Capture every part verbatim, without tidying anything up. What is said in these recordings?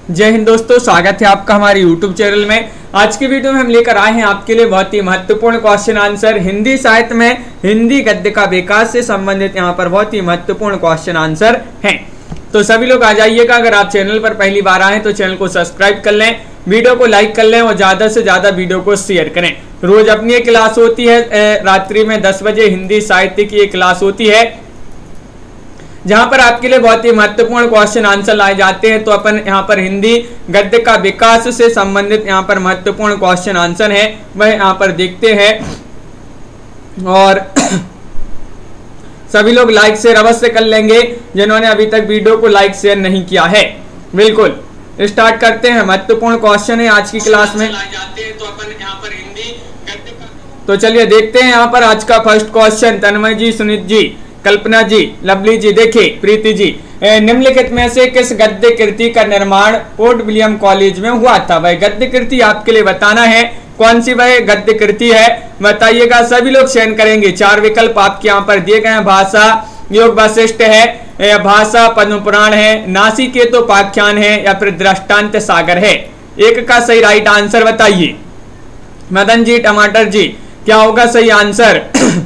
जय हिंद दोस्तों, स्वागत है आपका हमारे यूट्यूब चैनल में। आज की वीडियो में हम लेकर आए हैं आपके लिए बहुत ही महत्वपूर्ण क्वेश्चन आंसर। हिंदी साहित्य में हिंदी गद्य का विकास से संबंधित यहाँ पर बहुत ही महत्वपूर्ण क्वेश्चन आंसर हैं। तो सभी लोग आ जाइएगा। अगर आप चैनल पर पहली बार आए तो चैनल को सब्सक्राइब कर लें, वीडियो को लाइक कर लें और ज्यादा से ज्यादा वीडियो को शेयर करें। रोज अपनी क्लास होती है, रात्रि में दस बजे हिंदी साहित्य की एक क्लास होती है जहां पर आपके लिए बहुत ही महत्वपूर्ण क्वेश्चन आंसर लाए जाते हैं। तो अपन यहाँ पर हिंदी गद्य का विकास से संबंधित यहाँ पर महत्वपूर्ण क्वेश्चन आंसर है वह यहाँ पर देखते हैं। और सभी लोग लाइक शेयर अवश्य कर लेंगे जिन्होंने अभी तक वीडियो को लाइक शेयर नहीं किया है। बिल्कुल स्टार्ट करते हैं। महत्वपूर्ण क्वेश्चन है आज की क्लास में लाए जाते हैं। तो अपन यहाँ पर हिंदी गद्य का तो चलिए देखते हैं यहाँ पर आज का फर्स्ट क्वेश्चन। तन्मय जी, सुनीत जी, कल्पना जी, लवली जी, देखिए प्रीति जी, निम्नलिखित में से किस गद्य कृति का निर्माण पोर्ट विलियम कॉलेज में हुआ था? वह गद्य कृति आपके लिए बताना है। कौन सी वह गद्य कृति है बताइएगा। सभी लोग चयन करेंगे। चार विकल्प आपके यहाँ पर दिए गए हैं। भाषा योग वशिष्ठ है, भाषा पद्म पुराण है, नासिकेतोपाख्यान है या फिर दृष्टांत सागर है। एक का सही राइट आंसर बताइए। मदन जी, टमाटर जी, क्या होगा सही आंसर?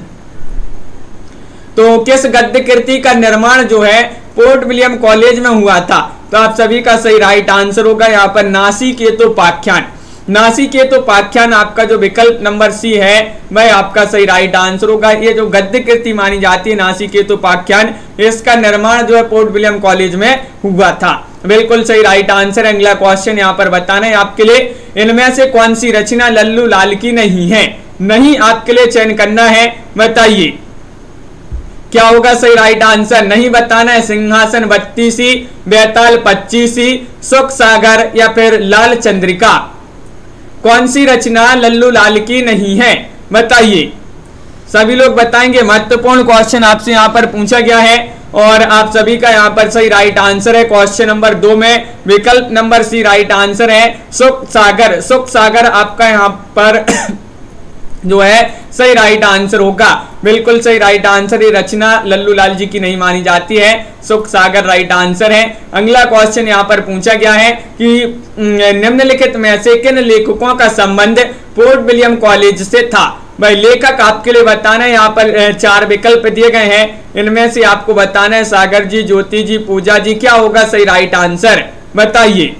तो किस गद्य कृति का निर्माण जो है पोर्ट विलियम कॉलेज में हुआ था? तो आप सभी का सही राइट आंसर होगा यहाँ पर नासिकेतोपाख्यान। नासिकेतोपाख्यान आपका जो विकल्प नंबर सी है वह आपका सही राइट आंसर होगा। ये जो गद्य कृति मानी जाती है नासिकेतोपाख्यान, इसका निर्माण जो है पोर्ट विलियम कॉलेज में हुआ था। बिल्कुल सही राइट आंसर। अगला क्वेश्चन यहाँ पर बताना है आपके लिए। इनमें से कौन सी रचना लल्लू लाल की नहीं है? नहीं आपके लिए चयन करना है, बताइए क्या होगा सही राइट आंसर। नहीं बताना है। सिंहासन बत्तीसी, बेताल पच्चीसी, सुख सागर या फिर लाल चंद्रिका। कौन सी रचना लल्लू लाल की नहीं है बताइए। सभी लोग बताएंगे। महत्वपूर्ण क्वेश्चन आपसे यहाँ पर पूछा गया है और आप सभी का यहाँ पर सही राइट आंसर है। क्वेश्चन नंबर दो में विकल्प नंबर सी राइट आंसर है सुख सागर। सुख सागर आपका यहाँ पर जो है सही राइट आंसर होगा। बिल्कुल सही राइट आंसर। ये रचना लल्लू लाल जी की नहीं मानी जाती है। सुख सागर राइट आंसर है। अगला क्वेश्चन यहाँ पर पूछा गया है कि निम्नलिखित में से किन लेखकों का संबंध पोर्ट विलियम कॉलेज से था? भाई लेखक आपके लिए बताना है। यहाँ पर चार विकल्प दिए गए हैं, इनमें से आपको बताना है सागर जी, ज्योति जी, पूजा जी। क्या होगा सही राइट आंसर बताइए।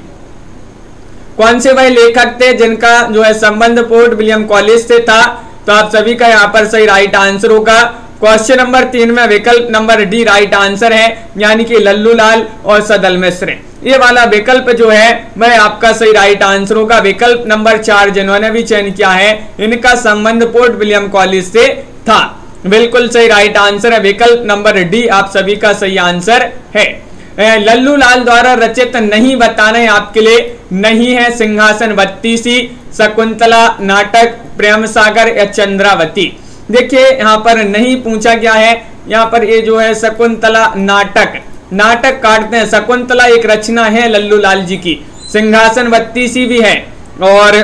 कौन से वह लेखक थे जिनका जो है संबंध पोर्ट विलियम कॉलेज से था? तो आप सभी का यहाँ पर सही राइट आंसर होगा। क्वेश्चन नंबर तीन में विकल्प नंबर डी राइट आंसर है, यानी कि लल्लू लाल और सदल मिश्र। ये वाला विकल्प जो है वह आपका सही राइट आंसर होगा। विकल्प नंबर चार जिन्होंने भी चयन किया है इनका संबंध पोर्ट विलियम कॉलेज से था। बिल्कुल सही राइट आंसर है। विकल्प नंबर डी आप सभी का सही आंसर है। लल्लू लाल द्वारा रचित नहीं बताना है आपके लिए। नहीं है सिंहासन बत्तीसी, शकुंतला नाटक, प्रेम सागर या चंद्रावती। देखिए यहाँ पर नहीं पूछा गया है। यहाँ पर ये जो है शकुंतला नाटक नाटक काटते हैं। शकुंतला एक रचना है लल्लू लाल जी की, सिंहासन बत्तीसी भी है और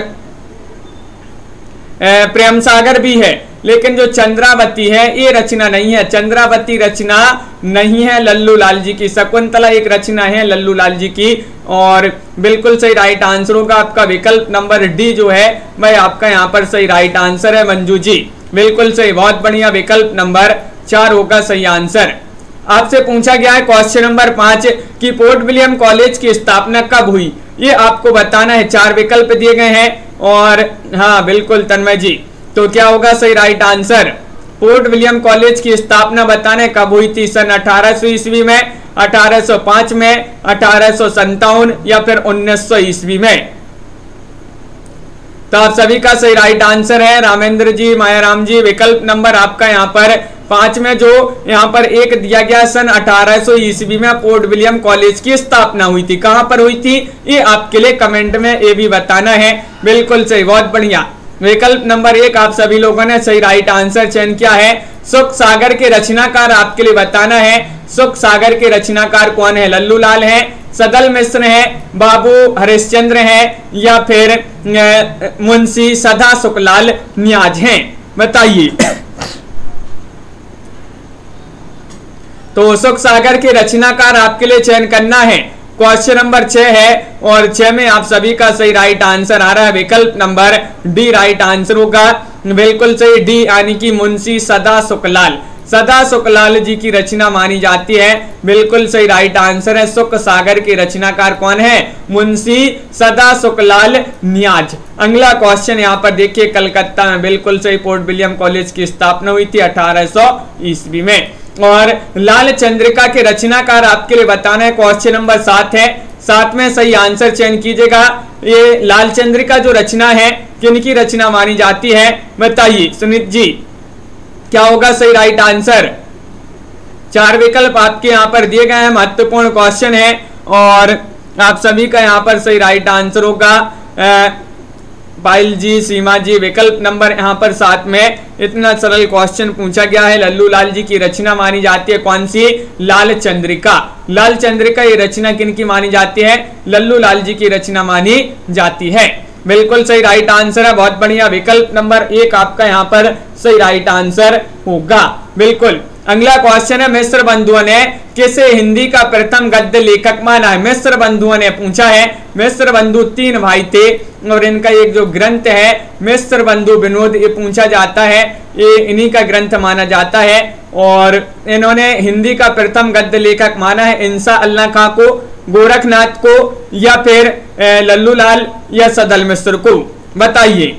प्रेम सागर भी है, लेकिन जो चंद्रावती है ये रचना नहीं है। चंद्रावती रचना नहीं है लल्लू लाल जी की। शकुंतला एक रचना है लल्लू लाल जी की और बिल्कुल सही राइट आंसर होगा आपका विकल्प नंबर डी जो है वह आपका यहाँ पर सही राइट आंसर है। मंजू जी बिल्कुल सही, बहुत बढ़िया। विकल्प नंबर चार होगा सही आंसर। आपसे पूछा गया है क्वेश्चन नंबर पांच कि पोर्ट विलियम कॉलेज की स्थापना कब हुई? ये आपको बताना है। चार विकल्प दिए गए हैं और हाँ बिल्कुल तन्मय जी, तो क्या होगा सही right answer. Fort William college की स्थापना बताना है कब हुई थी? सन अठारह सौ ईस्वी में, अठारह सौ पाँच में, अठारह सौ संतावन या फिर उन्नीस सौ ईस्वी में। तो आप सभी का सही राइट आंसर है। रामेंद्र जी, मायाराम जी, विकल्प नंबर आपका यहाँ पर पांच में जो यहाँ पर एक दिया गया सन अठारह सौ ईस्वी में पोर्ट विलियम कॉलेज की स्थापना हुई थी। कहां पर हुई थी ये आपके लिए कमेंट में ये भी बताना है। बिल्कुल सही, बहुत बढ़िया। विकल्प नंबर एक आप सभी लोगों ने सही राइट आंसर चयन किया है। सुख सागर के रचनाकार आपके लिए बताना है। सुख सागर के रचनाकार कौन है? लल्लू लाल है, सदल मिश्र है, बाबू हरिश्चंद्र है या फिर मुंशी सदा सुखलाल न्याज हैं? बताइए। तो सुख सागर के रचनाकार आपके लिए चयन करना है। क्वेश्चन नंबर छह है और छह में आप सभी का सही राइट आंसर आ रहा है विकल्प नंबर डी राइट आंसर होगा। बिल्कुल सही डी यानी कि मुंशी सदा सुखलाल, सदा सुखलाल जी की रचना मानी जाती है। बिल्कुल सही राइट आंसर है। सुख सागर के रचनाकार कौन है? मुंशी सदा सुखलाल न्याज। अगला क्वेश्चन यहाँ पर देखिए, कलकत्ता में बिल्कुल सही पोर्ट विलियम कॉलेज की स्थापना हुई थी अठारह सौ ईस्वी में। और लाल चंद्रिका के रचनाकार आपके लिए बताना है। क्वेश्चन नंबर सात है, सात में सही आंसर चयन कीजिएगा। ये लाल चंद्रिका जो रचना है किनकी रचना मानी जाती है? बताइए सुनीत जी, क्या होगा सही राइट आंसर? चार विकल्प आपके यहाँ पर दिए गए हैं, महत्वपूर्ण क्वेश्चन है और आप सभी का यहाँ पर सही राइट आंसर होगा पायल जी, सीमा जी। विकल्प नंबर यहाँ पर सात में इतना सरल क्वेश्चन पूछा गया है। लल्लू लाल जी की रचना मानी जाती है कौन सी? लाल चंद्रिका। लाल चंद्रिका ये रचना किनकी मानी जाती है? लल्लू लाल जी की रचना मानी जाती है। बिल्कुल सही राइट आंसर है, बहुत बढ़िया। विकल्प नंबर एक आपका यहाँ पर सही राइट आंसर होगा। बिल्कुल। अगला क्वेश्चन है, मिस्र बंधुओं ने किसे हिंदी का प्रथम गद्य लेखक माना है? मिस्र बंधुओं ने पूछा है। मिस्र बंधु तीन भाई थे और इनका एक जो ग्रंथ है मिस्र बंधु विनोद, ये पूछा जाता है, ये इन्हीं का ग्रंथ माना जाता है और इन्होंने हिंदी का प्रथम गद्य लेखक माना है इंसा अल्लाह खां को, गोरखनाथ को या फिर लल्लू लाल या सदल मिश्र को? बताइए।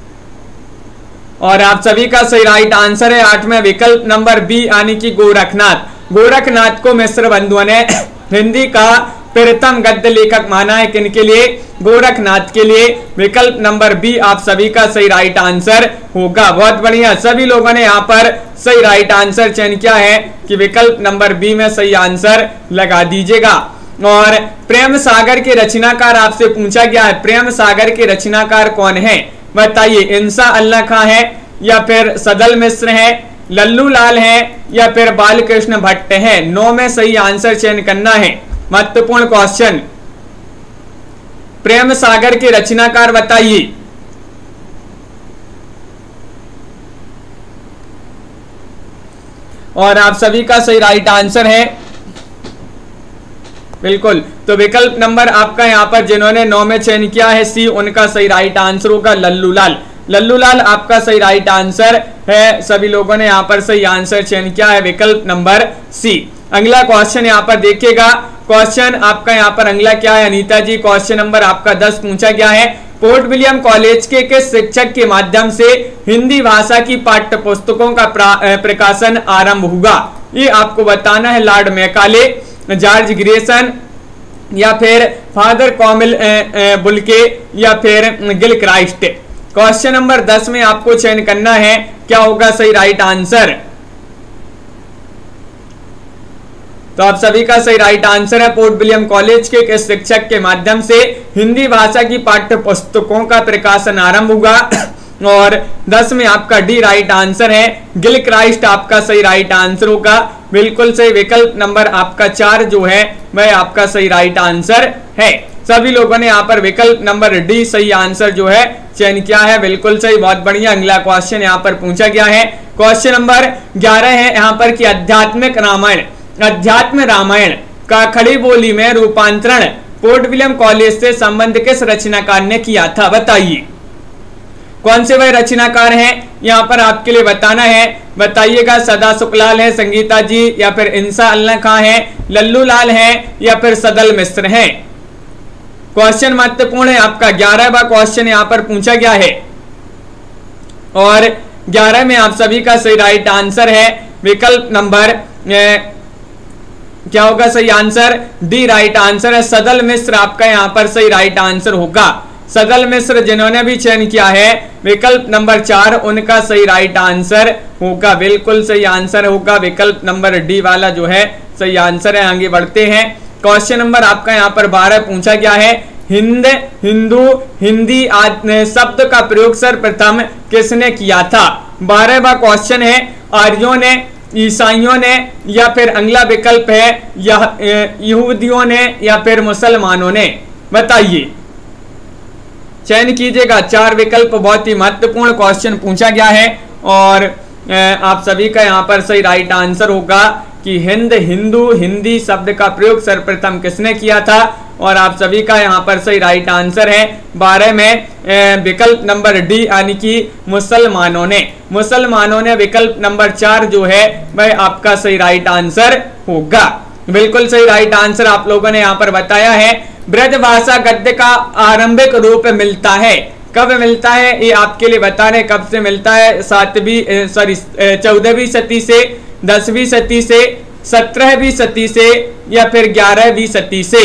और आप सभी का सही राइट आंसर है आठवें विकल्प नंबर बी यानी कि गोरखनाथ। गोरखनाथ को मिस्र बंधुओं ने हिंदी का प्रथम गद्य लेखक माना है। किनके लिए? गोरखनाथ के लिए। विकल्प नंबर बी आप सभी का सही राइट आंसर होगा। बहुत बढ़िया, सभी लोगों ने यहाँ पर सही राइट आंसर चयन किया है कि विकल्प नंबर बी में सही आंसर लगा दीजिएगा। और प्रेम सागर के रचनाकार आपसे पूछा गया है, प्रेम सागर के रचनाकार कौन है? बताइए। इंसा अल्लाह खां है या फिर सदल मिश्र है, लल्लू लाल है या फिर बालकृष्ण भट्ट है? नौ में सही आंसर चयन करना है। महत्वपूर्ण क्वेश्चन, प्रेम सागर के रचनाकार बताइए। और आप सभी का सही राइट आंसर है बिल्कुल, तो विकल्प नंबर आपका यहाँ पर जिन्होंने नौ में चयन किया है सी, उनका सही राइट आंसर होगा लल्लू लाल। लल्लू लाल आपका सही राइट आंसर है। सभी लोगों ने यहाँ पर सही आंसर चयन किया है विकल्प नंबर सी। अगला क्वेश्चन यहाँ पर देखिएगा, क्वेश्चन आपका यहाँ पर अगला क्या है अनीता जी? क्वेश्चन नंबर आपका दस पूछा गया है, पोर्ट विलियम कॉलेज के किस शिक्षक के माध्यम से हिंदी भाषा की पाठ्य पुस्तकों का प्रकाशन आरंभ हुआ? ये आपको बताना है। लॉर्ड मैकाले, जॉर्ज ग्रेसन या फिर फादर कॉमिल बुल्के या फिर गिल क्राइस्ट? क्वेश्चन नंबर दस में आपको चयन करना है, क्या होगा सही राइट आंसर? तो आप सभी का सही राइट आंसर है पोर्ट विलियम कॉलेज के किस शिक्षक के माध्यम से हिंदी भाषा की पाठ्य पुस्तकों का प्रकाशन आरंभ हुआ। और दस में आपका डी राइट आंसर है। गिल क्राइस्ट आपका सही राइट आंसर होगा। बिल्कुल सही, विकल्प नंबर आपका चार जो है वह आपका सही राइट आंसर है। सभी लोगों ने यहाँ पर विकल्प नंबर डी सही आंसर जो है चयन किया है। बिल्कुल सही, बहुत बढ़िया। अगला क्वेश्चन यहाँ पर पूछा गया है, क्वेश्चन नंबर ग्यारह है यहाँ पर कि आध्यात्मिक रामायण अध्यात्म रामायण का खड़ी बोली में रूपांतरण पोर्ट विलियम कॉलेज से संबंध किस रचनाकार ने किया था? बताइए। कौन से वह रचनाकार हैं यहाँ पर आपके लिए बताना है। बताइएगा। सदा सुखलाल है, संगीता जी या फिर इंसा अल्लाह खां है, लल्लू लाल है या फिर सदल मिश्र है? क्वेश्चन महत्वपूर्ण है आपका। ग्यारहवां क्वेश्चन यहाँ पर पूछा गया है और ग्यारह में आप सभी का सही राइट आंसर है विकल्प नंबर क्या होगा सही आंसर? डी राइट आंसर है। सदल मिश्र आपका यहाँ पर सही राइट आंसर होगा। सदल मिश्र जिन्होंने भी चयन किया है विकल्प नंबर चार, उनका सही राइट आंसर होगा। बिल्कुल सही आंसर होगा विकल्प नंबर डी वाला जो है सही आंसर है। आगे बढ़ते हैं। क्वेश्चन नंबर आपका यहाँ पर बारह पूछा गया है, हिंद, हिंदू, हिंदी आदि शब्द का प्रयोग सर्वप्रथम किसने किया था? बारहवां क्वेश्चन है, आर्यों ने, ईसाइयों ने या फिर अगला विकल्प है यहूदियों ने या फिर मुसलमानों ने? बताइए, चयन कीजिएगा। चार विकल्प बहुत ही महत्वपूर्ण क्वेश्चन पूछा गया है और आप सभी का यहाँ पर सही राइट आंसर होगा कि हिंद, हिंदू, हिंदी शब्द का प्रयोग सर्वप्रथम किसने किया था? और आप सभी का यहाँ पर सही राइट आंसर है बारह में विकल्प नंबर डी यानी कि मुसलमानों ने। मुसलमानों ने विकल्प नंबर चार जो है वह आपका सही राइट आंसर होगा। बिल्कुल सही राइट आंसर आप लोगों ने यहाँ पर बताया है। ब्रजभाषा गद्य का आरंभिक रूप मिलता है, कब मिलता है ये आपके लिए बता रहे, कब से मिलता है? सातवीं सॉरी चौदहवीं सदी से, दसवीं सदी से, सत्रहवीं सदी से या फिर ग्यारहवीं सदी से?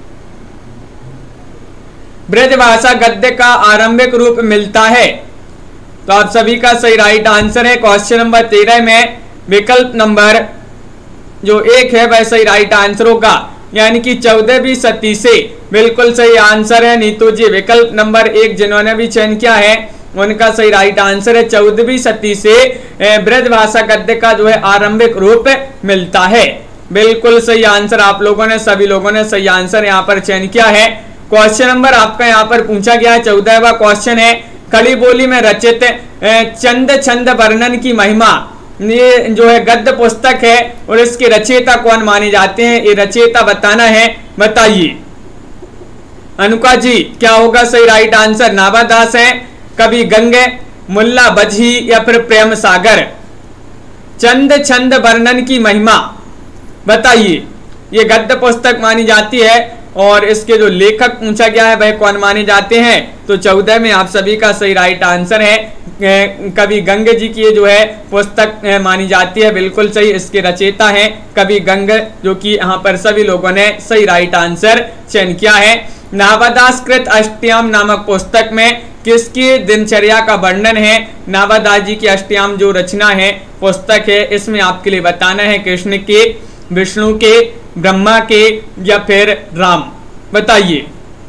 ब्रजभाषा गद्य का आरंभिक रूप मिलता है, तो आप सभी का सही राइट आंसर है क्वेश्चन नंबर तेरह में विकल्प नंबर जो एक है वह सही राइट आंसर होगा, यानी कि चौदहवीं सदी से। बिल्कुल सही आंसर है नीतू जी, विकल्प नंबर एक जिन्होंने भी चयन किया है उनका सही राइट आंसर है चौदहवीं सदी से ब्रजभाषा गद्य का जो है आरंभिक रूप मिलता है। बिल्कुल सही आंसर आप लोगों ने, सभी लोगों ने सही आंसर यहाँ पर चयन किया है। क्वेश्चन नंबर आपका यहाँ पर पूछा गया है, चौदहवा क्वेश्चन है, खड़ी बोली में रचित चंद छंद वर्णन की महिमा, ये जो है गद्य पुस्तक है और इसके रचयिता कौन माने जाते हैं? ये रचयिता बताना है, बताइए। अनुका जी क्या होगा सही राइट आंसर? नाभादास है, कवि गंग, मुल्ला बजही या फिर प्रेम सागर? चंद छंद वर्णन की महिमा बताइए, ये गद्य पुस्तक मानी जाती है और इसके जो लेखक पूछा गया है वह कौन माने जाते हैं? तो चौदह में आप सभी का सही राइट आंसर है कवि गंग जी की जो है पुस्तक मानी जाती है। बिल्कुल सही, इसके रचयिता हैं कवि गंग, जो कि यहाँ पर सभी लोगों ने सही राइट आंसर चयन किया है। नाभादास कृत अष्टयाम नामक पुस्तक में किसकी दिनचर्या का वर्णन है? नाभादास जी की अष्टयाम जो रचना है, पुस्तक है, इसमें आपके लिए बताना है कृष्ण के, विष्णु के, ब्रह्मा के या फिर राम? बताइए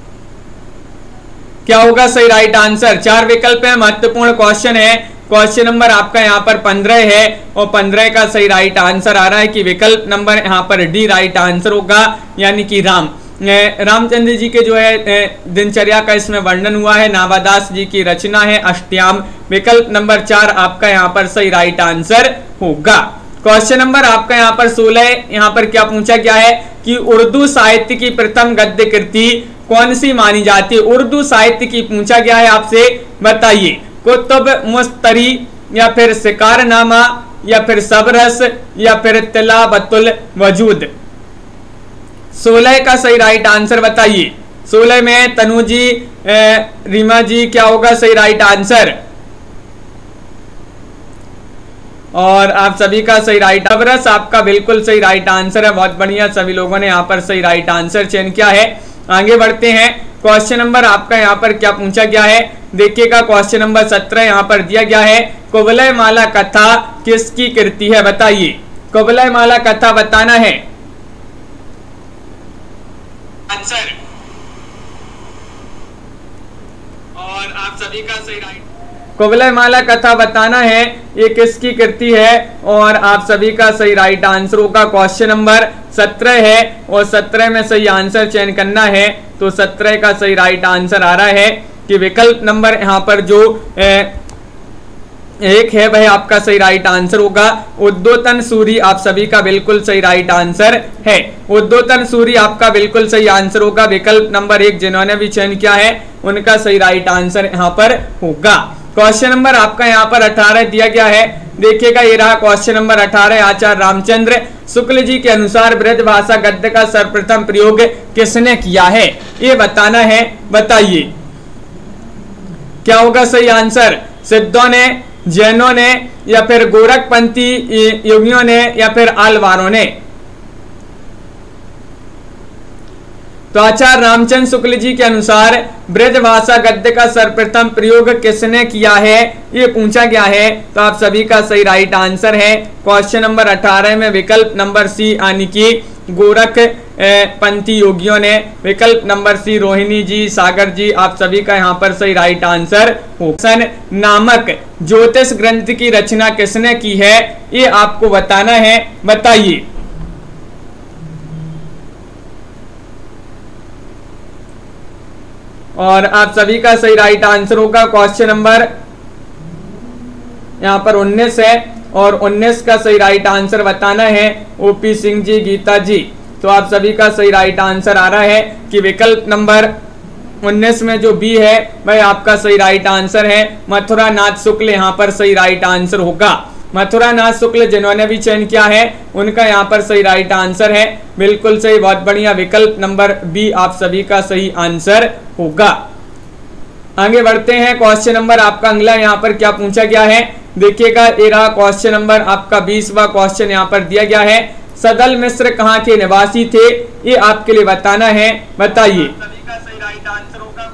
क्या होगा सही राइट आंसर? चार विकल्प है, महत्वपूर्ण क्वेश्चन है। क्वेश्चन नंबर आपका यहाँ पर पंद्रह है और पंद्रह का सही राइट आंसर आ रहा है कि विकल्प नंबर यहाँ पर डी राइट आंसर होगा, यानी कि राम। रामचंद्र जी के जो है दिनचर्या का इसमें वर्णन हुआ है, नाभादास जी की रचना है अष्टयाम। विकल्प नंबर चार आपका यहाँ पर सही राइट आंसर होगा। क्वेश्चन नंबर आपका यहाँ पर सोलह, यहाँ पर क्या पूछा गया है कि उर्दू साहित्य की प्रथम गद्य कृति कौन सी मानी जाती है? उर्दू साहित्य की पूछा गया है आपसे, बताइए। कुतुब मुस्तरी या फिर शिकारनामा या फिर सबरस या फिर तिलावतुल वजूद? सोलह का सही राइट आंसर बताइए। सोलह में तनु जी, रीमा जी क्या होगा सही राइट आंसर? और आप सभी का सही राइट सबरस आपका बिल्कुल सही राइट आंसर है। बहुत बढ़िया, सभी लोगों ने यहाँ पर सही राइट आंसर चयन किया है। आगे बढ़ते हैं। क्वेश्चन नंबर आपका यहाँ पर क्या पूछा गया है, देखिएगा। क्वेश्चन नंबर सत्रह यहाँ पर दिया गया है, कुवलय माला कथा किसकी कृति है? बताइए, कुवलय माला कथा बताना है आंसर। और आप सभी का सही राइट, कुवलय माला कथा बताना है ये किसकी कृति है, और आप सभी का सही राइट आंसर होगा। क्वेश्चन नंबर सत्रह है और सत्रह में सही आंसर चयन करना है, तो सत्रह का सही राइट आंसर आ रहा है कि विकल्प नंबर यहाँ पर जो ए, एक है वह आपका सही राइट आंसर होगा। उद्योतन सूरी आप सभी का बिल्कुल सही राइट आंसर है। उद्योतन सूरी आपका बिल्कुल सही आंसर होगा। विकल्प नंबर एक जिन्होंने भी चयन किया है उनका सही राइट आंसर यहाँ पर होगा। क्वेश्चन नंबर आपका यहाँ पर अठारह दिया गया है, देखिएगा ये रहा क्वेश्चन नंबर अठारह। आचार्य रामचंद्र शुक्ल जी के अनुसार ब्रजभाषा गद्य का सर्वप्रथम प्रयोग किसने किया है, ये बताना है, बताइए क्या होगा सही आंसर? सिद्धों ने, जैनों ने या फिर गोरखपंथी योगियों ने या फिर आलवारों ने? तो आचार्य रामचंद्र शुक्ल जी के अनुसार ब्रजभाषा गद्य का सर्वप्रथम प्रयोग किसने किया है ये पूछा गया है, तो आप सभी का सही राइट आंसर है क्वेश्चन नंबर अठारह में विकल्प नंबर सी यानी कि गोरख पंथी योगियों ने। विकल्प नंबर सी रोहिणी जी, सागर जी, आप सभी का यहाँ पर सही राइट आंसर होगा। नामक ज्योतिष ग्रंथ की रचना किसने की है ये आपको बताना है, बताइए। और आप सभी का सही राइट आंसर होगा क्वेश्चन नंबर यहाँ पर उन्नीस है। और उन्नीस का सही राइट आंसर बताना है ओपी सिंह जी, गीता जी। तो आप सभी का सही राइट आंसर आ रहा है कि विकल्प नंबर उन्नीस में जो बी है वह आपका सही राइट आंसर है। मथुरा नाथ शुक्ल यहाँ पर सही राइट आंसर होगा। मथुरा नाथ शुक्ल जिन्होंने भी चयन किया है उनका यहाँ पर सही राइट आंसर है। बिल्कुल सही, बहुत बढ़िया, विकल्प नंबर बी आप सभी का सही आंसर होगा। आगे बढ़ते हैं, क्वेश्चन नंबर आपका अगला यहाँ पर क्या पूछा गया है देखिएगा। ये रहा क्वेश्चन नंबर आपका बीसवां क्वेश्चन यहाँ पर दिया गया है। सदल मिश्र कहाँ के निवासी थे, ये आपके लिए बताना है, बताइए। सभी का सही राइट आंसर होगा।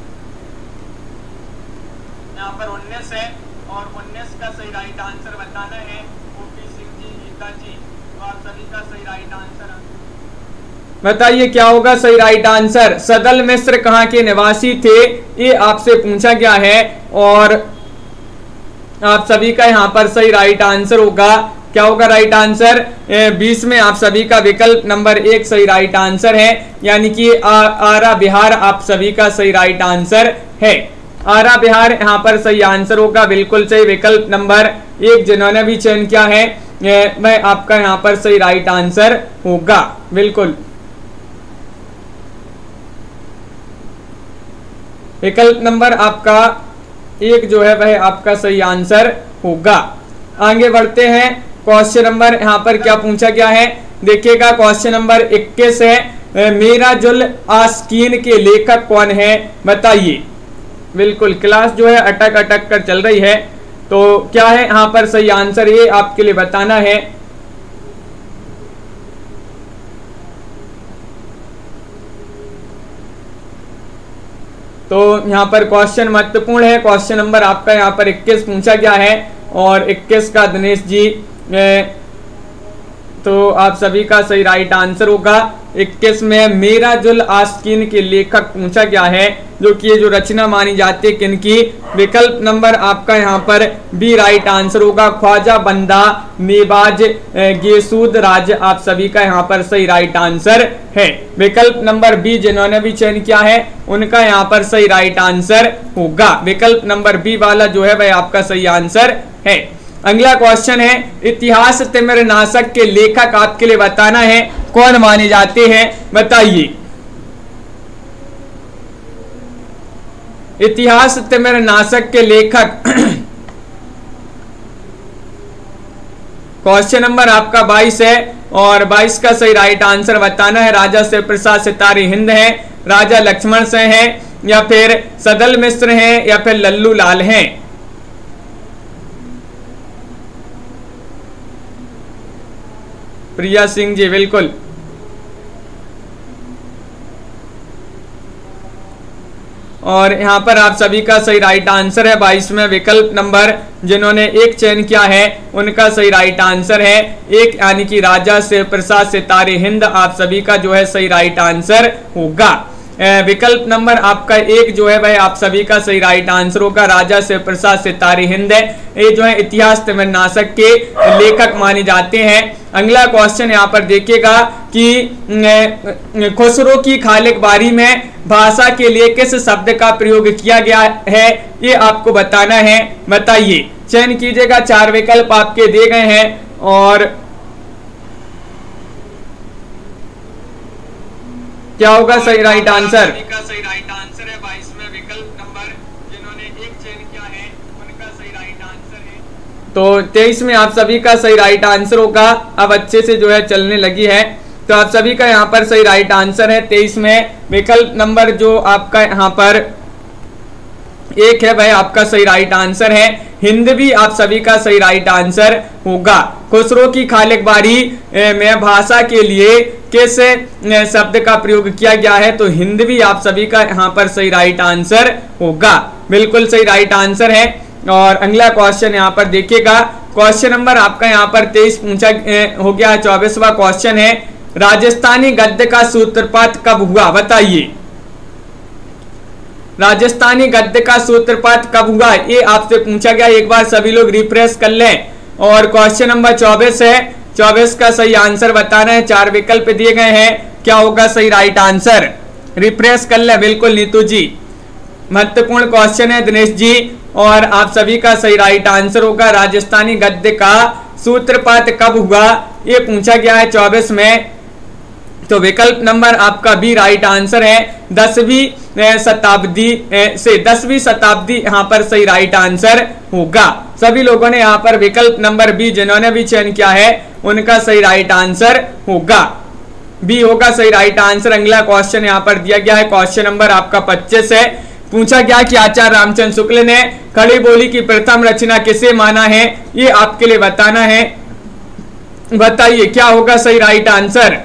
यहाँ पर उन्नीस है और उन्नीस का सही राइट आंसर बताना है ओपी सिंह जी, गीता जी। तो आप सभी का सही राइट आंसर बताइए क्या होगा सही राइट आंसर। सदल मिश्र कहाँ के निवासी थे, ये आपसे पूछा गया है और आप सभी का यहाँ पर सही राइट आंसर होगा। क्या होगा राइट आंसर? बीस में आप सभी का विकल्प नंबर एक सही राइट आंसर है, यानी कि आरा बिहार आप सभी का सही राइट आंसर है। आरा बिहार यहाँ पर सही आंसर होगा। बिल्कुल सही, विकल्प नंबर एक जिन्होंने भी चयन किया है मैं आपका यहाँ पर सही राइट आंसर होगा। बिल्कुल विकल्प नंबर आपका एक जो है वह आपका सही आंसर होगा। आगे बढ़ते हैं, क्वेश्चन नंबर यहाँ पर क्या पूछा गया है देखिएगा। क्वेश्चन नंबर इक्कीस है, मेरा जुल आस्कीन के लेखक कौन है, बताइए। बिल्कुल क्लास जो है अटक अटक कर चल रही है, तो क्या है यहाँ पर सही आंसर, ये आपके लिए बताना है। तो यहाँ पर क्वेश्चन महत्वपूर्ण है। क्वेश्चन नंबर आपका यहाँ पर इक्कीस पूछा गया है और इक्कीस का दिनेश जी, तो आप सभी का सही राइट आंसर होगा। इक्कीस में मेरा जुल आस्कीन के लेखक पूछा गया है, जो कि ये जो रचना मानी जाती है किनकी, विकल्प नंबर आपका यहाँ पर बी राइट आंसर होगा। ख्वाजा बंदा नेबाज गेसूद राज आप सभी का यहाँ पर सही राइट आंसर है। विकल्प नंबर बी जिन्होंने भी चयन किया है उनका यहाँ पर सही राइट आंसर होगा। विकल्प नंबर बी वाला जो है वह आपका सही आंसर है। अगला क्वेश्चन है, इतिहास तिमिर नाशक के लेखक आपके लिए बताना है कौन माने जाते हैं, बताइए। इतिहास तिमिर नाशक के लेखक क्वेश्चन नंबर आपका बाईस है और बाईस का सही राइट आंसर बताना है। राजा शिव प्रसाद सितारे हिंद है, राजा लक्ष्मण सिंह है, या फिर सदल मिश्र है, या फिर लल्लू लाल हैं। प्रिया सिंह जी बिल्कुल। और यहाँ पर आप सभी का सही राइट आंसर है बाईस में विकल्प नंबर जिन्होंने एक चयन किया है उनका सही राइट आंसर है एक, यानी कि राजा शिव प्रसाद सितारे हिंद आप सभी का जो है सही राइट आंसर होगा। विकल्प नंबर आपका एक जो है वह आप सभी का सही राइट आंसर होगा। राजा शिव प्रसाद सितारे हिंद है, ये जो है इतिहास तिमिर नाशक के लेखक माने जाते हैं। अगला क्वेश्चन यहाँ पर देखिएगा कि खुसरो की खालिक बारी में भाषा के लिए किस शब्द का प्रयोग किया गया है, ये आपको बताना है, बताइए। चयन कीजिएगा, चार विकल्प आपके दिए गए हैं और क्या होगा सही राइट आंसर। का सही राइट आंसर है बाईस में विकल्प नंबर जिन्होंने एक चयन किया है उनका सही राइट आंसर है। तो तेईस में आप सभी का सही राइट आंसर होगा। अब अच्छे से जो है चलने लगी है, तो आप सभी का यहाँ पर सही राइट आंसर है तेईस में विकल्प नंबर जो आपका यहाँ पर एक है वह आपका सही राइट आंसर है। हिंद भी आप सभी का सही राइट आंसर होगा। खुसरो की खालिक बारी में भाषा के लिए किस शब्द का प्रयोग किया गया है, तो हिंद भी आप सभी का यहाँ पर सही राइट आंसर होगा। बिल्कुल सही राइट आंसर है। और अगला क्वेश्चन यहाँ पर देखिएगा, क्वेश्चन नंबर आपका यहाँ पर तेईस पूछा हो गया। चौबीसवा क्वेश्चन है, राजस्थानी गद्य का सूत्रपात कब हुआ, बताइए। राजस्थानी गद्य का सूत्रपात कब हुआ, ये आपसे पूछा गया। एक बार सभी लोग रिफ्रेश कर लें। और क्वेश्चन नंबर चौबीस है, चौबीस का सही आंसर बताना है। चार विकल्प दिए गए हैं, क्या होगा सही राइट आंसर, रिफ्रेश कर लें। बिल्कुल नीतू जी, महत्वपूर्ण क्वेश्चन है दिनेश जी। और आप सभी का सही राइट आंसर होगा राजस्थानी गद्य का सूत्रपात कब हुआ, ये पूछा गया है चौबीस में। तो विकल्प नंबर आपका बी राइट आंसर है। दसवीं शताब्दी से दसवीं शताब्दी यहाँ पर सही राइट आंसर होगा। सभी लोगों ने यहाँ पर विकल्प नंबर बी जिन्होंने भी चयन किया है उनका सही राइट आंसर होगा, बी होगा सही राइट आंसर। अगला क्वेश्चन यहाँ पर दिया गया है, क्वेश्चन नंबर आपका पच्चीस है। पूछा गया कि आचार्य रामचंद्र शुक्ल ने खड़ी बोली की प्रथम रचना किसे माना है, ये आपके लिए बताना है। बताइए क्या होगा सही राइट आंसर।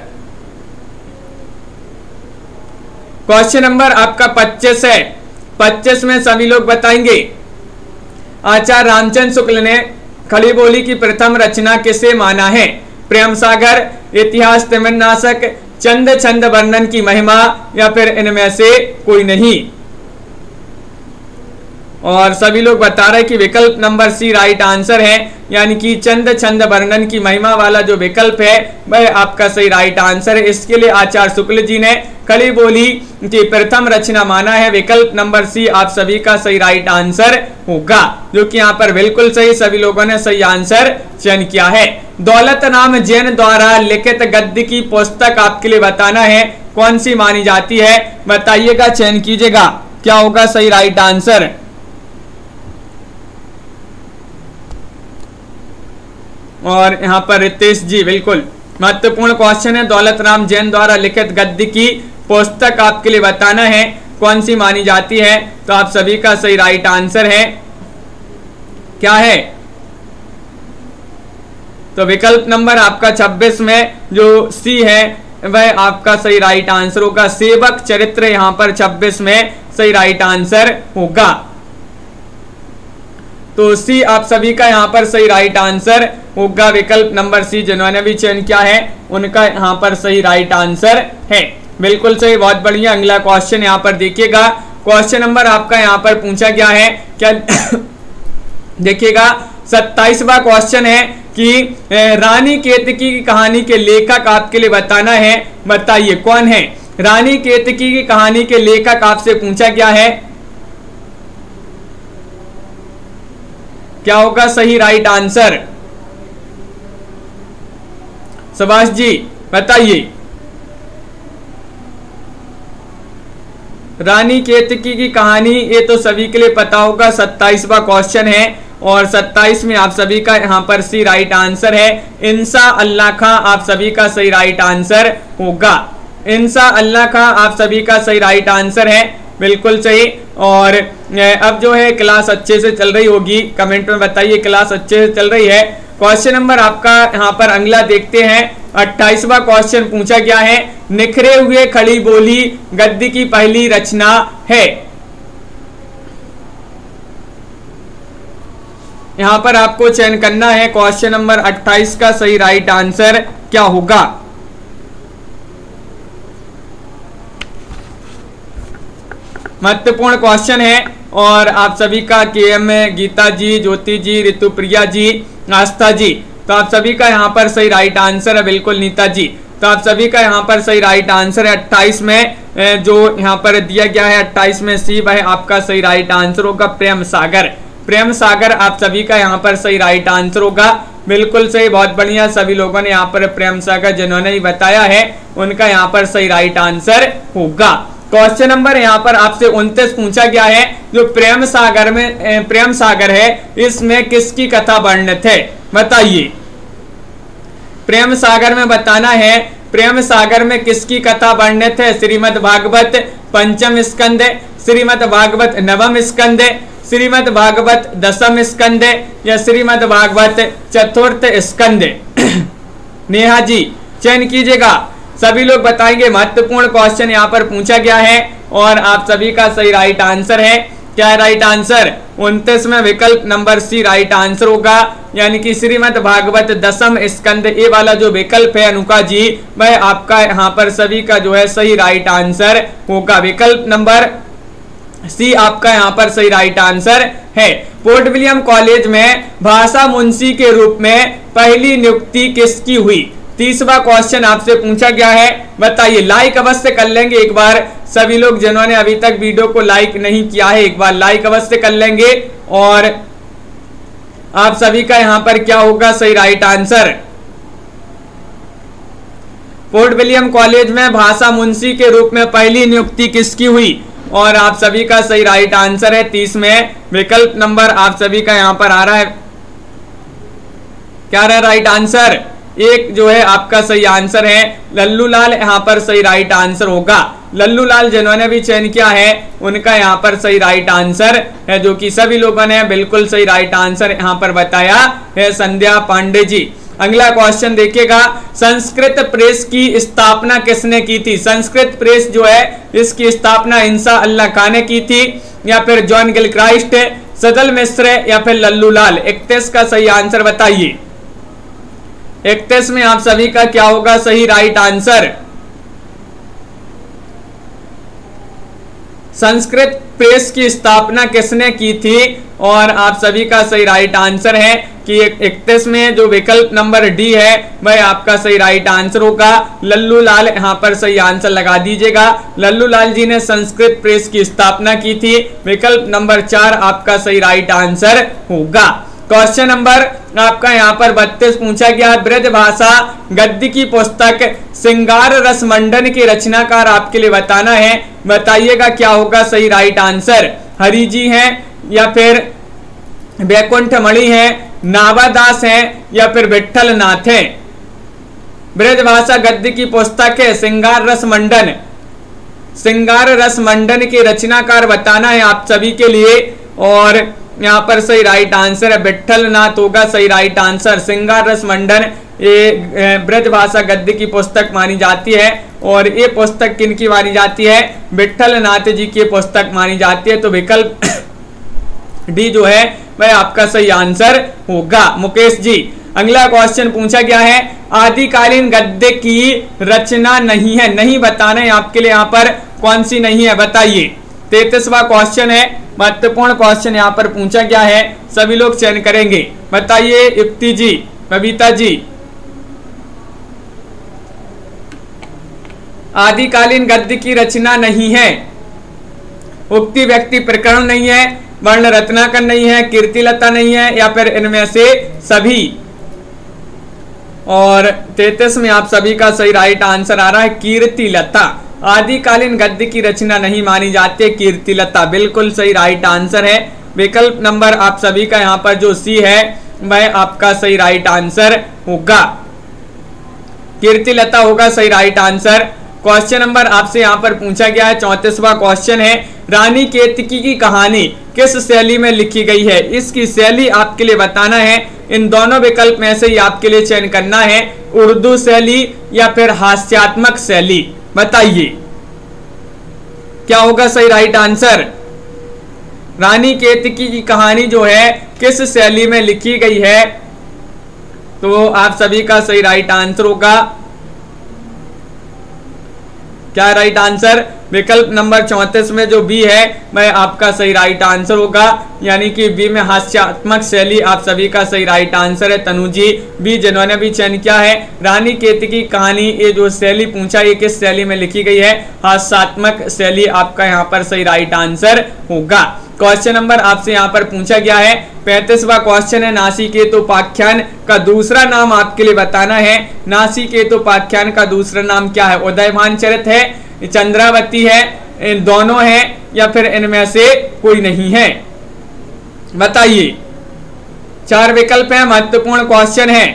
क्वेश्चन नंबर आपका पच्चीस है। पच्चीस में सभी लोग बताएंगे आचार्य रामचंद्र शुक्ल ने खड़ी बोली की प्रथम रचना किसे माना है। प्रेम सागर, इतिहास तिमिरनाशक, चंद छंद वर्णन की महिमा, या फिर इनमें से कोई नहीं। और सभी लोग बता रहे कि विकल्प नंबर सी राइट आंसर है, यानी कि चंद छंद वर्णन की महिमा वाला जो विकल्प है वह आपका सही राइट आंसर है। इसके लिए आचार्य शुक्ल जी ने खड़ी बोली की प्रथम रचना माना है। विकल्प नंबर सी आप सभी का सही राइट आंसर होगा, जो कि यहाँ पर बिल्कुल सही, सभी लोगों ने सही आंसर चयन किया है। दौलत राम जैन द्वारा लिखित गद्य की पुस्तक आपके लिए बताना है कौन सी मानी जाती है, बताइएगा, चयन कीजिएगा क्या होगा सही राइट आंसर। और यहाँ पर रितेश जी बिल्कुल महत्वपूर्ण क्वेश्चन है, दौलत राम जैन द्वारा लिखित गद्य की पुस्तक आपके लिए बताना है कौन सी मानी जाती है। तो आप सभी का सही राइट आंसर है क्या है, तो विकल्प नंबर आपका छब्बीस में जो सी है वह आपका सही राइट आंसर होगा। सेवक चरित्र यहाँ पर छब्बीस में सही राइट आंसर होगा। तो सी आप सभी का यहाँ पर सही राइट आंसर होगा। विकल्प नंबर सी जिन्होंने भी चयन किया है उनका यहाँ पर सही राइट आंसर है, बिल्कुल सही, बहुत बढ़िया। अगला क्वेश्चन यहाँ पर देखिएगा, क्वेश्चन नंबर आपका यहाँ पर पूछा गया है क्या देखिएगा सत्ताईसवां क्वेश्चन है कि रानी केतकी की कहानी के लेखक आपके लिए बताना है, बताइए कौन है। रानी केतकी की कहानी के लेखक आपसे पूछा गया है, क्या होगा सही राइट आंसर। सुभाष जी बताइए। रानी केतकी की कहानी ये तो सभी के लिए पता होगा, सत्ताईसवां क्वेश्चन है और सत्ताईस में आप सभी का यहाँ पर सी राइट आंसर है। इंसा अल्लाह खां आप सभी का सही राइट आंसर होगा। इंसा अल्लाह खां आप सभी का सही राइट आंसर है, बिल्कुल सही। और अब जो है क्लास अच्छे से चल रही होगी, कमेंट में बताइए क्लास अच्छे से चल रही है। क्वेश्चन नंबर आपका यहाँ पर अगला देखते हैं, अट्ठाईसवां क्वेश्चन पूछा गया है, निखरे हुए खड़ी बोली गद्य की पहली रचना है। यहाँ पर आपको चयन करना है क्वेश्चन नंबर अट्ठाईस का सही राइट आंसर क्या होगा। महत्वपूर्ण क्वेश्चन है और आप सभी का के एम गीता जी, ज्योति जी, ऋतुप्रिया जी, आस्था जी, तो आप सभी का यहाँ पर सही राइट आंसर है, बिल्कुल नीता जी, तो आप सभी का यहाँ पर सही राइट आंसर है। अट्ठाईस में जो यहाँ पर दिया गया है अट्ठाईस में सी वह आपका सही राइट आंसर होगा। प्रेम सागर, प्रेम सागर आप सभी का यहाँ पर सही राइट आंसर होगा, बिल्कुल सही, बहुत बढ़िया। सभी लोगों ने यहाँ पर प्रेम सागर जिन्होंने भी बताया है उनका यहाँ पर सही राइट आंसर होगा। क्वेश्चन नंबर यहाँ पर आपसे उनतीस पूछा गया है, जो प्रेम सागर में प्रेम सागर है इसमें किसकी कथा वर्णित है, बताइए। प्रेम सागर में बताना है प्रेम सागर में किसकी कथा वर्णित है। श्रीमद् भागवत पंचम स्कंद, श्रीमद् भागवत नवम स्कंद, श्रीमद् भागवत दसम स्कंद या श्रीमद् भागवत चतुर्थ स्कंद। नेहा जी चयन कीजिएगा, सभी लोग बताएंगे। महत्वपूर्ण क्वेश्चन यहाँ पर पूछा गया है और आप सभी का सही राइट आंसर है, क्या है राइट आंसर। उनतीस में विकल्प नंबर सी राइट आंसर होगा, यानी कि श्रीमद् भागवत दसम स्कंद ये वाला जो विकल्प है अनुका जी वह आपका यहाँ पर सभी का जो है सही राइट आंसर होगा। विकल्प नंबर सी आपका यहाँ पर सही राइट आंसर है। पोर्ट विलियम कॉलेज में भाषा मुंशी के रूप में पहली नियुक्ति किसकी हुई। तीसवा क्वेश्चन आपसे पूछा गया है, बताइए। लाइक अवश्य कर लेंगे एक बार सभी लोग जिन्होंने अभी तक वीडियो को लाइक नहीं किया है, एक बार लाइक अवश्य कर लेंगे। और आप सभी का यहां पर क्या होगा सही right answer. Fort William college में भाषा मुंशी के रूप में पहली नियुक्ति किसकी हुई, और आप सभी का सही राइट आंसर है तीस में विकल्प नंबर आप सभी का यहां पर आ रहा है, क्या रहा राइट आंसर एक जो है आपका सही आंसर है लल्लू लाल, यहां पर सही राइट आंसर होगा। लल्लू लाल जिन्होंने भी चयन किया है उनका यहां पर सही राइट आंसर है, जो कि सभी लोगों ने बिल्कुल सही राइट आंसर यहां पर बताया है संध्या पांडे जी। अगला क्वेश्चन देखिएगा, संस्कृत प्रेस की स्थापना किसने की थी। संस्कृत प्रेस जो है इसकी स्थापना इंसा अल्लाह खान ने की थी, या फिर जॉन गिलक्राइस्ट, सदल मिश्र, या फिर लल्लू लाल। इकतीस का सही आंसर बताइए। इकतीस में आप सभी का क्या होगा सही राइट आंसर। संस्कृत प्रेस की स्थापना किसने की थी, और आप सभी का सही राइट आंसर है कि इकतीस में जो विकल्प नंबर डी है वह आपका सही राइट आंसर होगा। लल्लू लाल यहां पर सही आंसर लगा दीजिएगा। लल्लू लाल जी ने संस्कृत प्रेस की स्थापना की थी, विकल्प नंबर चार आपका सही राइट आंसर होगा। क्वेश्चन नंबर आपका यहाँ पर बत्तीस पूछा गया है, ब्रज भाषा गद्य की पुस्तक सिंगार रस मंडन के रचनाकार आपके लिए बताना है, बताइएगा क्या होगा सही राइट आंसर। हरि जी हैं, या फिर वैकुंठ मणि है, नावादास है, या फिर विठल नाथ है। ब्रज भाषा गद्य की पुस्तक है सिंगार रस मंडन, सिंगार रस मंडन के रचनाकार बताना है आप सभी के लिए, और यहाँ पर सही राइट आंसर है विठल नाथ होगा सही राइट आंसर। सिंगार रस मंडन ये ब्रज भाषा गद्य की पुस्तक मानी जाती है, और ये पुस्तक किनकी मानी जाती है, विठल नाथ जी की पुस्तक मानी जाती है। तो विकल्प डी जो है वह आपका सही आंसर होगा मुकेश जी। अगला क्वेश्चन पूछा गया है, आदिकालीन गद्य की रचना नहीं है, नहीं बताना है आपके लिए यहाँ पर कौन सी नहीं है बताइए। तैतीसवां क्वेश्चन है, महत्वपूर्ण क्वेश्चन यहाँ पर पूछा गया है, सभी लोग चयन करेंगे, बताइए युक्ति जी, बबीता जी। आदिकालीन गद्य की रचना नहीं है, उक्ति व्यक्ति प्रकरण नहीं है, वर्ण रत्नाकर नहीं है, कीर्तिलता नहीं है, या फिर इनमें से सभी। और तैतीस में आप सभी का सही राइट आंसर आ रहा है कीर्तिलता। आदिकालीन गद्य की रचना नहीं मानी जाती है कीर्तिलता, बिल्कुल सही राइट आंसर है। विकल्प नंबर आप सभी का यहाँ पर जो सी है वह आपका सही राइट आंसर होगा, कीर्तिलता होगा सही राइट आंसर। क्वेश्चन नंबर आपसे यहाँ पर पूछा गया है, चौंतीसवां क्वेश्चन है, रानी केतकी की कहानी किस शैली में लिखी गई है, इसकी शैली आपके लिए बताना है। इन दोनों विकल्प में से ही आपके लिए चयन करना है, उर्दू शैली या फिर हास्यात्मक शैली, बताइए क्या होगा सही राइट आंसर। रानी केतकी की कहानी जो है किस शैली में लिखी गई है, तो आप सभी का सही राइट आंसर होगा, क्या राइट आंसर। विकल्प नंबर चौंतीस में जो बी है वह आपका सही राइट आंसर होगा, यानी कि बी में हास्यात्मक शैली आप सभी का सही राइट आंसर है। तनु जी बी जिन्होंने भी चयन किया है, रानी केतकी कहानी ये जो शैली पूछा ये किस शैली में लिखी गई है, हास्यात्मक शैली आपका यहाँ पर सही राइट आंसर होगा। क्वेश्चन नंबर आपसे यहाँ पर पूछा गया है, पैंतीसवां क्वेश्चन है, नासिकेतोपाख्यान का दूसरा नाम आपके लिए बताना है। नासिकेतोपाख्यान का दूसरा नाम क्या है, उदयभान चरित है, चंद्रावती है, इन दोनों है, या फिर इनमें से कोई नहीं है, बताइए। चार विकल्प है, महत्वपूर्ण क्वेश्चन है,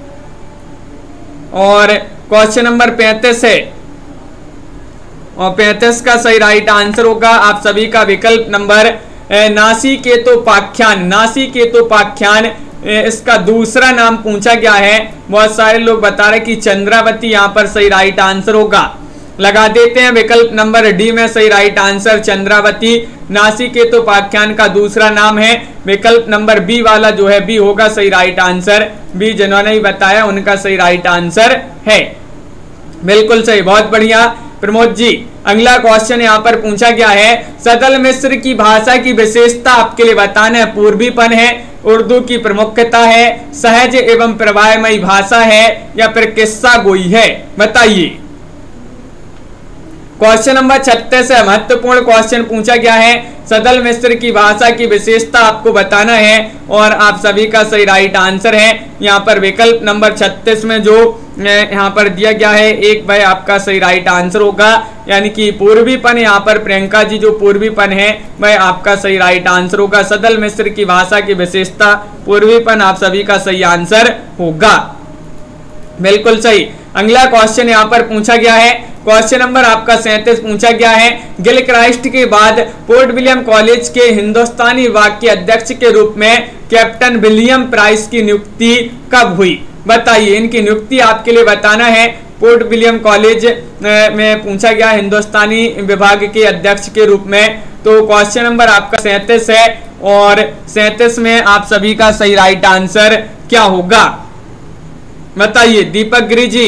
और क्वेश्चन नंबर पैंतीस है, और पैंतीस का सही राइट आंसर होगा आप सभी का विकल्प नंबर नासिकेतोपाख्यान। नासिकेतोपाख्यान इसका दूसरा नाम पूछा गया है, बहुत सारे लोग बता रहे कि चंद्रावती यहाँ पर सही राइट आंसर होगा, लगा देते हैं विकल्प नंबर डी में सही राइट आंसर चंद्रावती नासिकेतोपाख्यान का दूसरा नाम है। विकल्प नंबर बी वाला जो है बी होगा सही राइट आंसर, बी जिन्होंने ही बताया उनका सही राइट आंसर है, बिल्कुल सही, बहुत बढ़िया। प्रमोद जी, अगला क्वेश्चन यहाँ पर पूछा गया है, सदल मिस्र की भाषा की विशेषता आपके लिए बताना है। पूर्वीपन है, उर्दू की प्रमुखता है, सहज एवं प्रवाहमयी भाषा है, या फिर किस्सा गोई है, बताइए। क्वेश्चन नंबर छत्तीस है, महत्वपूर्ण क्वेश्चन पूछा गया है। सदल मिस्र की भाषा की विशेषता आपको बताना है और आप सभी का सही राइट आंसर है यहाँ पर विकल्प नंबर छत्तीस में जो यहाँ पर दिया गया है, एक भाई आपका सही राइट आंसर होगा, यानी कि पूर्वीपन। यहाँ पर प्रियंका जी जो पूर्वीपन है वह आपका सही राइट आंसर होगा। सदल मिस्र की भाषा की विशेषता पूर्वीपन आप सभी का सही आंसर होगा, बिल्कुल सही। अगला क्वेश्चन यहाँ पर पूछा गया है, क्वेश्चन नंबर आपका सैंतीस पूछा गया है, गिलक्राइस्ट के बाद पोर्ट विलियम कॉलेज के हिंदुस्तानी विभाग के अध्यक्ष के रूप में कैप्टन विलियम प्राइस की नियुक्ति कब हुई, बताइए। इनकी नियुक्ति आपके लिए बताना है। पोर्ट विलियम कॉलेज में पूछा गया हिंदुस्तानी विभाग के अध्यक्ष के रूप में। तो क्वेश्चन नंबर आपका सैंतीस है और सैंतीस में आप सभी का सही राइट आंसर क्या होगा, बताइए दीपक गिरी जी।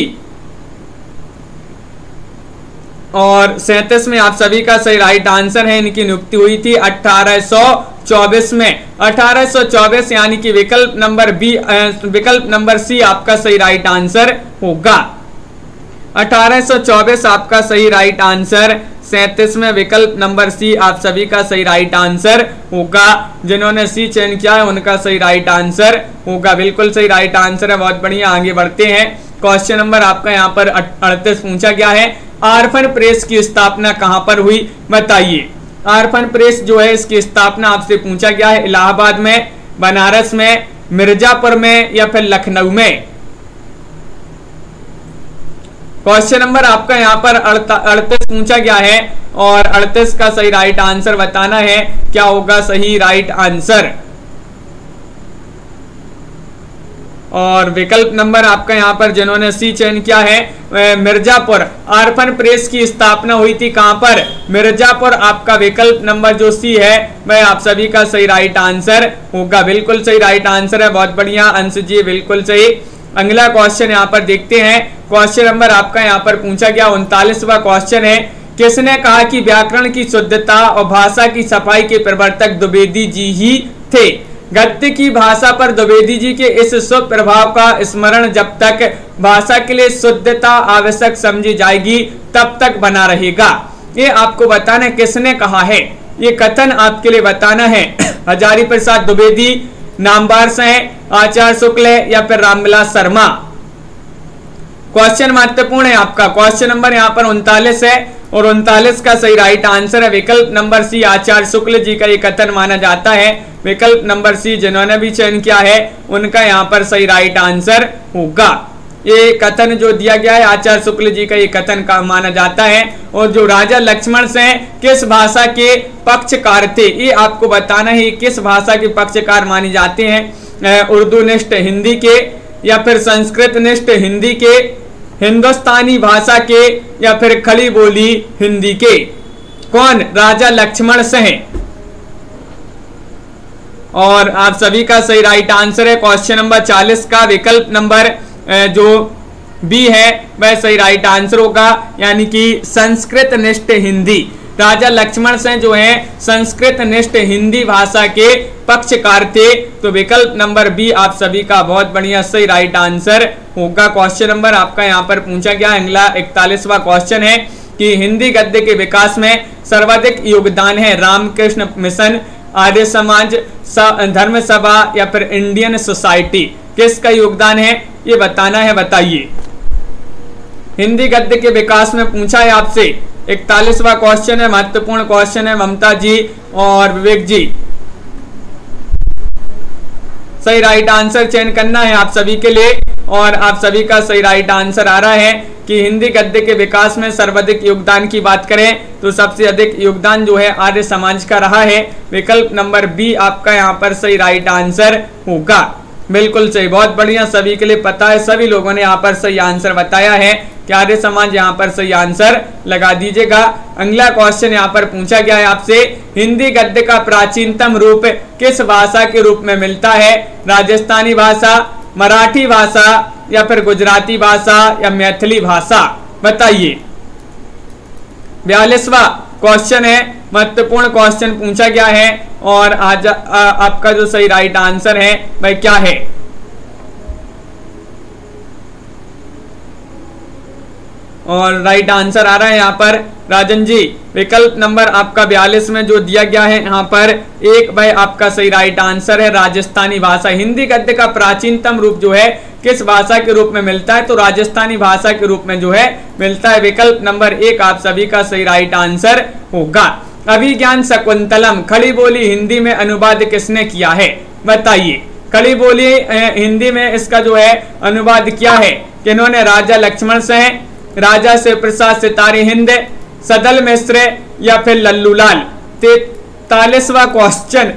और सैंतीस में आप सभी का सही राइट आंसर है, इनकी नियुक्ति हुई थी अठारह सौ चौबीस में। अठारह सौ चौबीस यानी कि विकल्प नंबर बी, विकल्प नंबर सी आपका सही राइट आंसर होगा। अठारह सौ चौबीस आपका सही राइट आंसर, सैंतीस में विकल्प नंबर सी आप सभी का सही राइट आंसर होगा। जिन्होंने सी चयन किया है उनका सही राइट आंसर होगा, बिल्कुल सही राइट आंसर है। बहुत बढ़िया, आगे बढ़ते हैं। क्वेश्चन नंबर आपका यहाँ पर अड़तीस पूछा गया है, आरफन प्रेस की स्थापना कहां पर हुई, बताइए। आरफन प्रेस जो है इसकी स्थापना आपसे पूछा गया है, इलाहाबाद में, बनारस में, मिर्जापुर में, या फिर लखनऊ में। क्वेश्चन नंबर आपका यहाँ पर अड़तीस पूछा गया है और अड़तीस का सही राइट आंसर बताना है, क्या होगा सही राइट आंसर। और विकल्प नंबर आपका यहाँ पर जिन्होंने सी चयन किया है, मिर्जापुर। आरफन प्रेस की स्थापना हुई थी कहां पर, मिर्जापुर। आपका विकल्प नंबर जो सी है वह आप सभी का सही राइट आंसर होगा, बिल्कुल सही राइट आंसर है। बहुत बढ़िया अंश जी, बिल्कुल सही। अगला क्वेश्चन यहाँ पर देखते हैं। क्वेश्चन नंबर आपका यहाँ पर पूछा गया उनतालीसवां क्वेश्चन है, किसने कहा कि व्याकरण की शुद्धता और भाषा की सफाई के प्रवर्तक द्विवेदी जी ही थे। गद्य की भाषा पर द्विवेदी जी के इस शुभ प्रभाव का स्मरण जब तक भाषा के लिए शुद्धता आवश्यक समझी जाएगी तब तक बना रहेगा। ये आपको बताना है किसने कहा है, ये कथन आपके लिए बताना है। हजारी प्रसाद द्विवेदी, नामवर हैं, आचार्य शुक्ल या फिर रामविलास शर्मा। क्वेश्चन महत्वपूर्ण है आपका। क्वेश्चन नंबर यहाँ पर उनतालीस है और उनतालीस का सही राइट आंसर है विकल्प नंबर सी, आचार्य शुक्ल जी का ये कथन माना जाता है। विकल्प नंबर सी जिन्होंने भी चयन किया है उनका यहाँ पर सही राइट आंसर होगा। ये कथन जो दिया गया है आचार्य शुक्ल जी का ये कथन का माना जाता है। और जो राजा लक्ष्मण सेन किस भाषा के पक्षकार थे, ये आपको बताना है किस भाषा के पक्षकार माने जाते हैं। उर्दू निष्ठ हिंदी के, या फिर संस्कृत निष्ठ हिंदी के, हिंदुस्तानी भाषा के, या फिर खड़ी बोली हिंदी के। कौन, राजा लक्ष्मण सेन। और आप सभी का सही राइट आंसर है क्वेश्चन नंबर चालीस का विकल्प नंबर जो बी है वह सही राइट आंसर होगा, यानी कि संस्कृत निष्ठ हिंदी। राजा लक्ष्मण सेन जो है संस्कृत निष्ठ हिंदी भाषा के पक्षकार थे। तो विकल्प नंबर बी आप सभी का बहुत बढ़िया सही राइट आंसर होगा। क्वेश्चन नंबर आपका यहाँ पर पूछा गया अगला इकतालीसवां क्वेश्चन है कि हिंदी गद्य के विकास में सर्वाधिक योगदान है रामकृष्ण मिशन, आर्य समाज, धर्म सभा, या फिर इंडियन सोसाइटी। किसका योगदान है ये बताना है, बताइए। हिंदी गद्य के विकास में पूछा है आपसे। इकतालीसवां क्वेश्चन है, महत्वपूर्ण क्वेश्चन है। ममता जी और विवेक जी सही राइट आंसर चयन करना है आप सभी के लिए। और आप सभी का सही राइट आंसर आ रहा है कि हिंदी गद्य के विकास में सर्वाधिक योगदान की बात करें तो सबसे अधिक योगदान जो है आर्य समाज का रहा है। विकल्प नंबर बी आपका यहाँ पर सही राइट आंसर होगा, बिल्कुल सही। बहुत बढ़िया, सभी के लिए पता है, सभी लोगों ने यहाँ पर सही आंसर बताया है कि आर्य समाज यहाँ पर सही आंसर लगा दीजिएगा। अगला क्वेश्चन यहाँ पर पूछा गया है आपसे, हिंदी गद्य का प्राचीनतम रूप किस भाषा के रूप में मिलता है। राजस्थानी भाषा, मराठी भाषा, या फिर गुजराती भाषा, या मैथिली भाषा, बताइए। बयालीसवां क्वेश्चन है, महत्वपूर्ण क्वेश्चन पूछा गया है और आज आ, आपका जो सही राइट आंसर है वह क्या है। और राइट आंसर आ रहा है यहाँ पर राजन जी, विकल्प नंबर आपका बयालीस में जो दिया गया है यहाँ पर एक भाई आपका सही राइट आंसर है राजस्थानी भाषा। हिंदी गद्य का प्राचीनतम रूप जो है किस भाषा के रूप में मिलता है, तो राजस्थानी भाषा के रूप में जो है मिलता है। विकल्प नंबर एक आप सभी का सही राइट आंसर होगा। अभिज्ञान शकुंतलम खड़ी बोली हिंदी में अनुवाद किसने किया है, बताइए। खड़ी बोली हिंदी में इसका जो है अनुवाद किया है किन्होंने, राजा लक्ष्मण सिंह, राजा शिव प्रसाद सितारी हिंद, सदल मिश्र या फिर लल्लूलाल। तैतालीसवां क्वेश्चन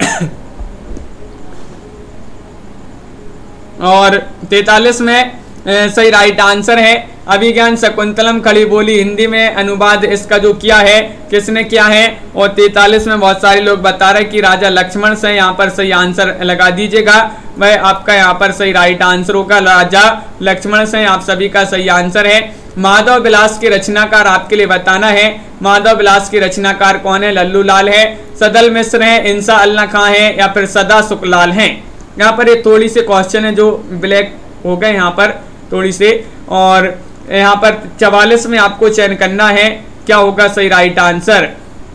और तैतालीस में सही राइट आंसर है अभिज्ञान शकुंतलम खड़ी बोली हिंदी में अनुवाद इसका जो किया है किसने किया है। और तैतालीस में बहुत सारे लोग बता रहे कि राजा लक्ष्मण से, यहाँ पर सही आंसर लगा दीजिएगा, वह आपका यहाँ पर सही राइट आंसर होगा राजा लक्ष्मण से, आप सभी का सही आंसर है। माधव विलास के रचनाकार आपके लिए बताना है, माधव विलास के रचनाकार कौन है, लल्लूलाल है, सदल मिश्र है, इंसा अल्लाह खां है या फिर सदा सुखलाल हैं। यहाँ पर ये थोड़ी से क्वेश्चन है जो ब्लैक हो गए यहाँ पर थोड़ी से। और यहाँ पर चवालीस में आपको चयन करना है क्या होगा सही राइट आंसर।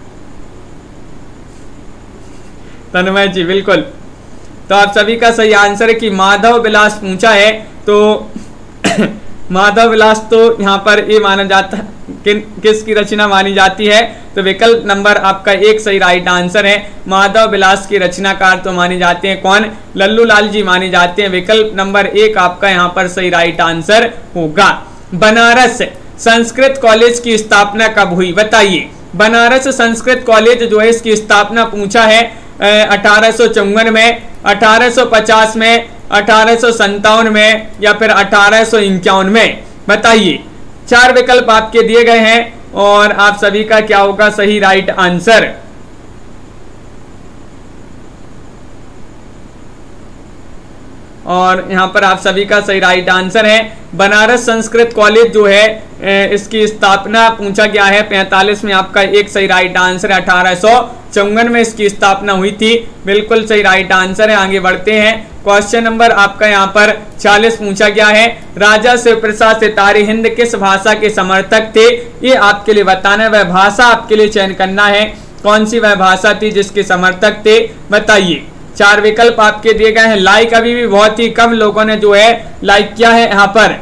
तन्मय जी बिल्कुल, तो आप सभी का सही आंसर है कि माधव विलास पूछा है, तो माधव विलास तो यहाँ पर ये माना जाता है कि, किसकी रचना मानी जाती है, तो विकल्प नंबर आपका एक सही राइट आंसर है। माधव विलास के रचनाकार तो माने जाते हैं कौन, लल्लूलाल जी माने जाते हैं। विकल्प नंबर एक आपका यहाँ पर सही राइट आंसर होगा। बनारस संस्कृत कॉलेज की स्थापना कब हुई, बताइए। बनारस संस्कृत कॉलेज जो है इसकी स्थापना पूछा है अठारह सौ चौवन में, अठारह सौ पचास में, अठारह सौ संतावन में या फिर अठारह सौ इक्यावन में, बताइए। चार विकल्प आपके दिए गए हैं और आप सभी का क्या होगा सही राइट आंसर। और यहां पर आप सभी का सही राइट आंसर है बनारस संस्कृत कॉलेज जो है इसकी स्थापना पूछा गया है पैंतालीस में, आपका एक सही राइट आंसर है। अठारह सौ चौवन में इसकी स्थापना हुई थी, बिल्कुल सही राइट आंसर है। आगे बढ़ते हैं, क्वेश्चन नंबर आपका यहाँ पर चालीस पूछा गया है, राजा शिव प्रसाद सितारी हिंद किस भाषा के समर्थक थे, ये आपके लिए बताना है। वह भाषा आपके लिए चयन करना है, कौन सी वह भाषा थी जिसके समर्थक थे, बताइए। चार विकल्प आपके दिए गए हैं। लाइक अभी भी बहुत ही कम लोगों ने जो है लाइक किया है यहाँ पर,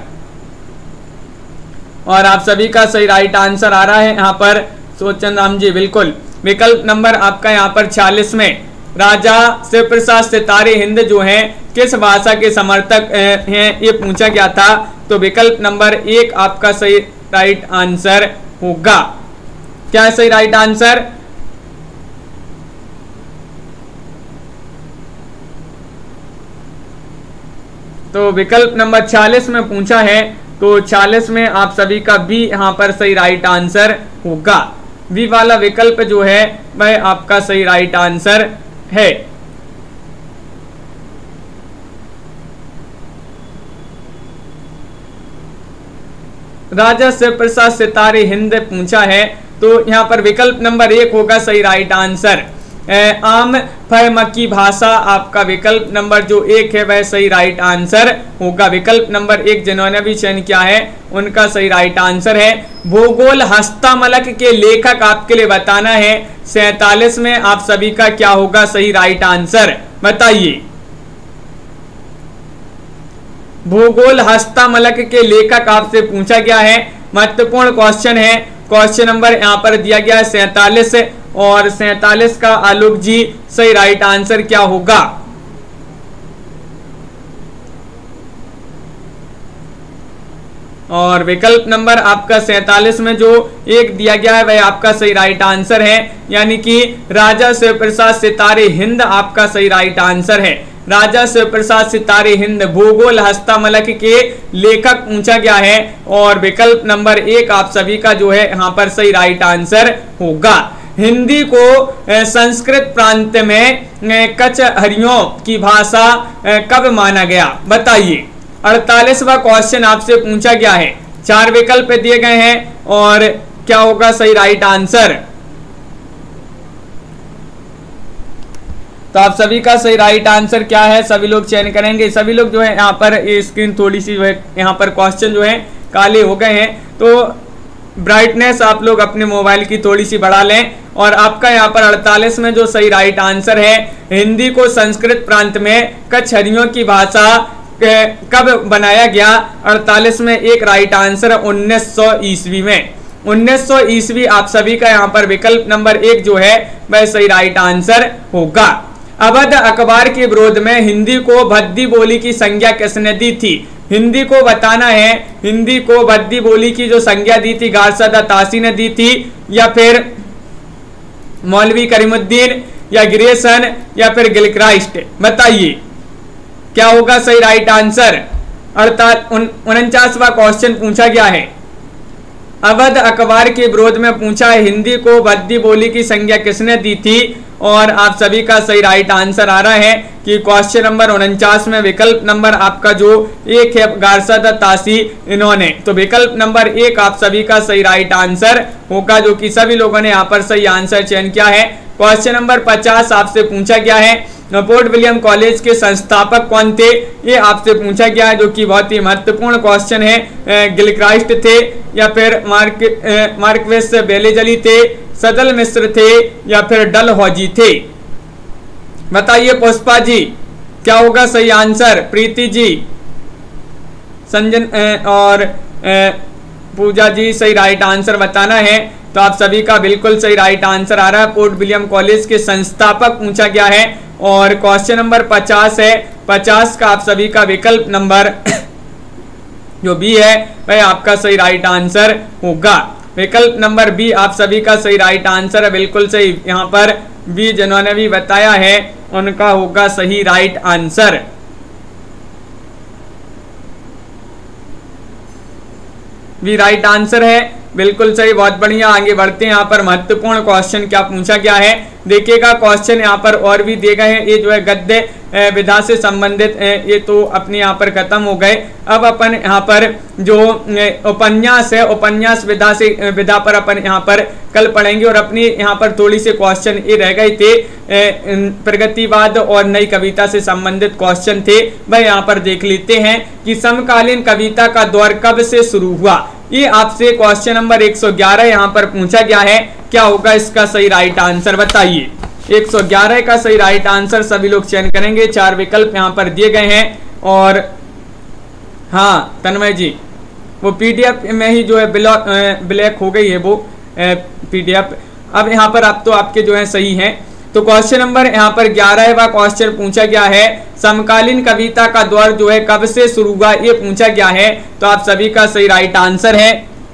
और आप सभी का सही राइट आंसर आ रहा है यहाँ पर सोचन राम जी, बिल्कुल। विकल्प नंबर आपका यहाँ पर छियालीस में राजा शिव प्रसाद सितारे हिंद जो हैं किस भाषा के समर्थक हैं ये पूछा गया था, तो विकल्प नंबर एक आपका सही राइट आंसर होगा। क्या है सही राइट आंसर? तो विकल्प नंबर छियालीस में पूछा है, तो छियालीस में आप सभी का बी यहाँ पर सही राइट आंसर होगा। बी वाला विकल्प जो है वह आपका सही राइट आंसर है। राजा शिव प्रसाद सितारे हिंद पूछा है, तो यहाँ पर विकल्प नंबर एक होगा सही राइट आंसर। आम फहम की भाषा आपका विकल्प नंबर जो एक है वह सही राइट आंसर होगा। विकल्प नंबर एक जिन्होंने भी चयन किया है उनका सही राइट आंसर है। भूगोल हस्तमलक के लेखक आपके लिए बताना है, सैतालीस में आप सभी का क्या होगा सही राइट आंसर, बताइए। भूगोल हस्तमलक के लेखक आपसे पूछा गया है, महत्वपूर्ण क्वेश्चन है। क्वेश्चन नंबर यहाँ पर दिया गया है सैतालीस, और सैतालीस का आलोक जी सही राइट आंसर क्या होगा? और विकल्प नंबर आपका सैतालीस में जो एक दिया गया है वह आपका सही राइट आंसर है, यानी कि राजा शिव प्रसाद सितारे हिंद आपका सही राइट आंसर है। राजा शिव प्रसाद सितारे हिंद भूगोल हस्तमलक के लेखक पूछा गया है, और विकल्प नंबर एक आप सभी का जो है यहाँ पर सही राइट आंसर होगा। हिंदी को संस्कृत प्रांत में कचहरियों की भाषा कब माना गया, बताइए। अड़तालीसवां क्वेश्चन आपसे पूछा गया है, चार विकल्प दिए गए हैं, और क्या होगा सही राइट आंसर? तो आप सभी का सही राइट आंसर क्या है सभी लोग चयन करेंगे। सभी लोग जो है यहाँ पर ये स्क्रीन थोड़ी सी जो है यहाँ पर क्वेश्चन जो है काले हो गए हैं, तो ब्राइटनेस आप लोग अपने मोबाइल की थोड़ी सी बढ़ा लें। और आपका यहाँ पर अड़तालीस में जो सही राइट आंसर है, हिंदी को संस्कृत प्रांत में कछरियों की भाषा कब बनाया गया? अड़तालीस में एक राइट आंसर उन्नीस सौ ईस्वी में। उन्नीस सौ ईस्वी आप सभी का यहाँ पर विकल्प नंबर एक जो है वह सही राइट आंसर होगा। अवध अखबार के विरोध में हिंदी को भद्दी बोली की संज्ञा किसने दी थी? हिंदी को बताना है, हिंदी को भद्दी बोली की जो संज्ञा दी थी गारसाद तासी ने दी थी, या फिर मौलवी करीमुद्दीन, या ग्रेसन, या फिर गिलक्राइस्ट? बताइए क्या होगा सही राइट आंसर? अर्थात उनचासवां क्वेश्चन पूछा गया है, अवध अखबार के विरोध में पूछा है हिंदी को भद्दी बोली की संज्ञा किसने दी थी? और आप सभी का सही राइट आंसर आ रहा है कि क्वेश्चन नंबर उनचास में विकल्प नंबर आपका जो एक है गारसाद तासी इन्होंने। तो विकल्प नंबर एक आप सभी का सही राइट आंसर होगा, जो कि सभी लोगों ने यहाँ पर सही आंसर चयन किया है। क्वेश्चन नंबर पचास आपसे पूछा गया है पोर्ट विलियम कॉलेज के संस्थापक कौन थे? ये आपसे पूछा गया है, जो कि बहुत ही महत्वपूर्ण क्वेश्चन है। गिलक्राइस्ट थे, या फिर मार्क मार्क्वेस बेलेजली थे, सदल मिश्र थे, या फिर डलहौजी थे? बताइए पुष्पा जी क्या होगा सही आंसर? प्रीति जी, संजन और पूजा जी सही राइट आंसर बताना है। तो आप सभी का बिल्कुल सही राइट आंसर आ रहा है, पोर्ट विलियम कॉलेज के संस्थापक पूछा गया है। और क्वेश्चन नंबर पचास है, पचास का आप सभी का विकल्प नंबर जो बी है वह आपका सही राइट आंसर होगा। विकल्प नंबर बी आप सभी का सही राइट आंसर है, बिल्कुल सही। यहाँ पर बी जिन्होंने भी बताया है उनका होगा सही right answer. B right answer है, बिल्कुल सही, बहुत बढ़िया। आगे बढ़ते हैं, यहाँ पर महत्वपूर्ण क्वेश्चन क्या पूछा गया है देखिएगा। क्वेश्चन यहाँ पर और भी दिए गए हैं, ये जो है गद्य विधा से संबंधित ये तो अपने यहाँ पर खत्म हो गए। अब अपन यहाँ पर जो उपन्यास है, उपन्यास विधा से विधा पर अपन यहाँ पर कल पढ़ेंगे। और अपनी यहाँ पर थोड़ी से क्वेश्चन ये रह गए थे, प्रगतिवाद और नई कविता से संबंधित क्वेश्चन थे, वह यहाँ पर देख लेते हैं कि समकालीन कविता का दौर कब से शुरू हुआ। ये आपसे क्वेश्चन नंबर एक सौ ग्यारह यहाँ पर पूछा गया है, क्या होगा इसका सही राइट आंसर? बताइए। एक सौ ग्यारह का सही राइट आंसर सभी लोग चयन करेंगे। चार विकल्प यहाँ पर दिए गए हैं। और हाँ तन्मय जी, वो पीडीएफ में ही जो है ब्लैक हो गई है वो पीडीएफ। अब यहाँ पर आप तो आपके जो है सही हैं। तो क्वेश्चन नंबर यहाँ पर ग्यारहवां क्वेश्चन पूछा गया है, समकालीन कविता का दौर जो है कब से शुरू हुआ, ये पूछा गया है। तो आप सभी का सही राइट आंसर है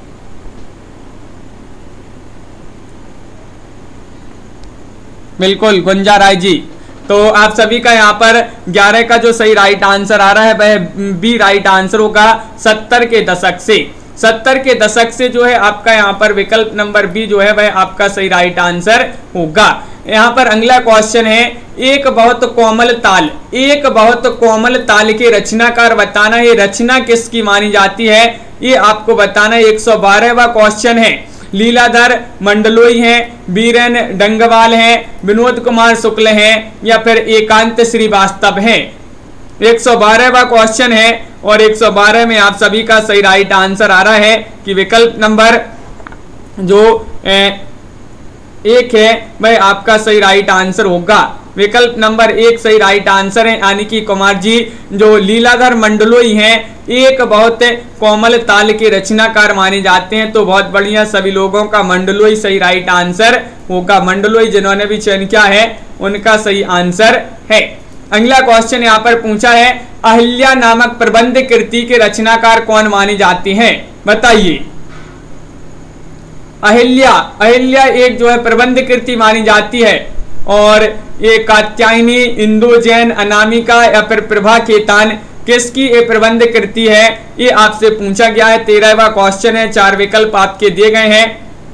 बिल्कुल गुंजा राय जी। तो आप सभी का यहाँ पर ग्यारह का जो सही राइट आंसर आ रहा है वह बी राइट आंसर होगा, सत्तर के दशक से। सत्तर के दशक से जो है आपका यहाँ पर विकल्प नंबर बी जो है वह आपका सही राइट आंसर होगा। यहाँ पर अगला क्वेश्चन है, एक बहुत कोमल ताल, एक बहुत कोमल ताल के रचनाकार बताना, ये रचना किसकी मानी जाती है, ये आपको बताना है। एक सौ बारहवां क्वेश्चन है, लीलाधर मंडलोई हैं, बीरेन डंगवाल हैं, विनोद कुमार शुक्ल हैं, या फिर एकांत श्रीवास्तव हैं। एक सौ बारहवां क्वेश्चन है और एक सौ बारह में आप सभी का सही राइट आंसर आ रहा है कि विकल्प नंबर जो ए, एक है वह आपका सही राइट आंसर होगा। विकल्प नंबर एक सही राइट आंसर है, यानी कि कुमार जी जो लीलाधर मंडलोई हैं एक बहुत कोमल ताल के रचनाकार माने जाते हैं। तो बहुत बढ़िया, सभी लोगों का मंडलोई सही राइट आंसर होगा। मंडलोई जिन्होंने भी चयन किया है उनका सही आंसर है। अगला क्वेश्चन यहाँ पर पूछा है, अहिल्या नामक प्रबंध कृति के रचनाकार कौन माने जाते हैं, बताइए। अहिल्या, अहिल्या एक जो है प्रबंध कृति मानी जाती है और ये कात्यायनी, इंदु जैन, अनामिका या फिर प्रभा खेतान किसकी ये प्रबंध कृति है, ये आपसे पूछा गया है। तेरहवां क्वेश्चन है, चार विकल्प आपके दिए गए हैं।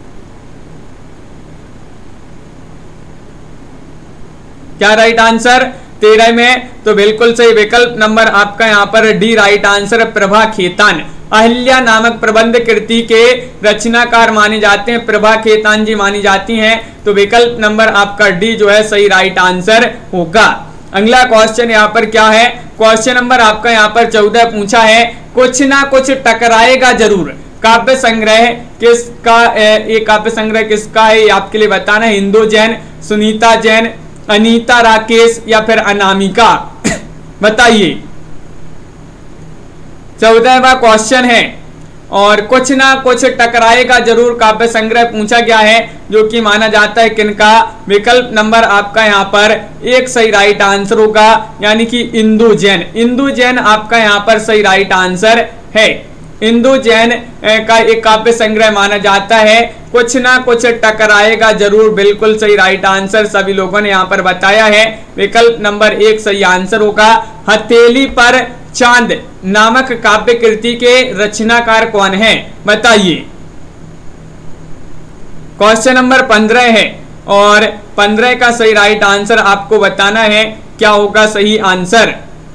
क्या राइट आंसर तेरह में? तो बिल्कुल सही विकल्प नंबर आपका यहाँ पर D right answer, Prabha Khaitan. Ahilya नामक प्रबंध कृति के रचनाकार माने जाते हैं प्रभा खेतान जी मानी जाती हैं। तो विकल्प नंबर आपका डी जो है सही राइट आंसर होगा। अगला क्वेश्चन यहाँ पर क्या है, क्वेश्चन नंबर आपका यहाँ पर चौदह पूछा है, कुछ ना कुछ टकराएगा जरूर काव्य संग्रह किसका, ये काव्य संग्रह किसका है ये आपके लिए बताना है। हिंदू जैन, सुनीता जैन, अनीता राकेश या फिर अनामिका, बताइए। चौदहवां क्वेश्चन है और कुछ ना कुछ टकराएगा जरूर काव्य संग्रह पूछा गया है जो कि माना जाता है किनका, विकल्प नंबर आपका यहाँ पर एक सही राइट आंसर होगा, यानी कि इंदु जैन। इंदु जैन आपका यहाँ पर सही राइट आंसर है। इंदु जैन का एक काव्य संग्रह माना जाता है। कुछ ना कुछ टकराएगा जरूर, बिल्कुल सही राइट आंसर सभी लोगों ने यहाँ पर बताया है। विकल्प नंबर एक सही आंसर होगा। हथेली पर चांद नामक काव्य कृति के रचनाकार कौन है, बताइए। क्वेश्चन नंबर पंद्रह है और पंद्रह का सही राइट आंसर आपको बताना है, क्या होगा सही आंसर।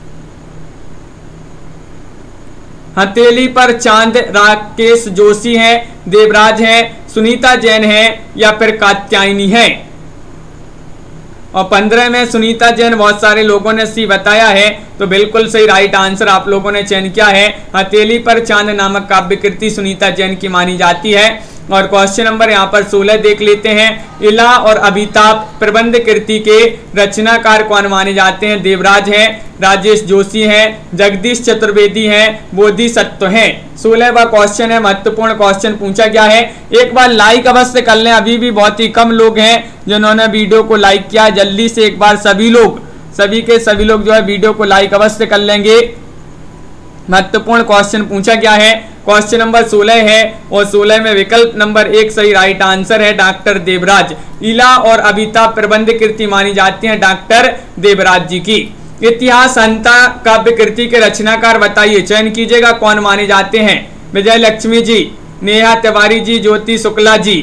हथेली पर चांद राकेश जोशी है, देवराज है, सुनीता जैन है या फिर कात्यायनी है। और पंद्रह में सुनीता जैन बहुत सारे लोगों ने सी बताया है, तो बिल्कुल सही राइट आंसर आप लोगों ने चयन किया है। हथेली पर चांद नामक काव्य कृति सुनीता जैन की मानी जाती है। और क्वेश्चन नंबर यहाँ पर सोलह देख लेते हैं। इला और अभिताभ प्रबंध कृति के रचनाकार कौन माने जाते हैं, देवराज है, राजेश जोशी है, जगदीश चतुर्वेदी है, बोधिसत्व है। सोलहवां क्वेश्चन है, महत्वपूर्ण क्वेश्चन पूछा गया है। एक बार लाइक अवश्य कर लें, अभी भी बहुत ही कम लोग हैं जिन्होंने वीडियो को लाइक किया। जल्दी से एक बार सभी लोग सभी के सभी लोग जो है वीडियो को लाइक अवश्य कर लेंगे। महत्वपूर्ण क्वेश्चन पूछा गया है। क्वेश्चन नंबर सोलह है और सोलह में विकल्प नंबर एक सही राइट आंसर है, डॉक्टर देवराज। इला और अभिताभ प्रबंध कृति मानी जाती है डॉक्टर देवराज जी की। इतिहास हंता काव्य कृति के रचनाकार बताइए, चयन कीजिएगा कौन माने जाते हैं। विजय लक्ष्मी जी, नेहा तिवारी जी, ज्योति शुक्ला जी।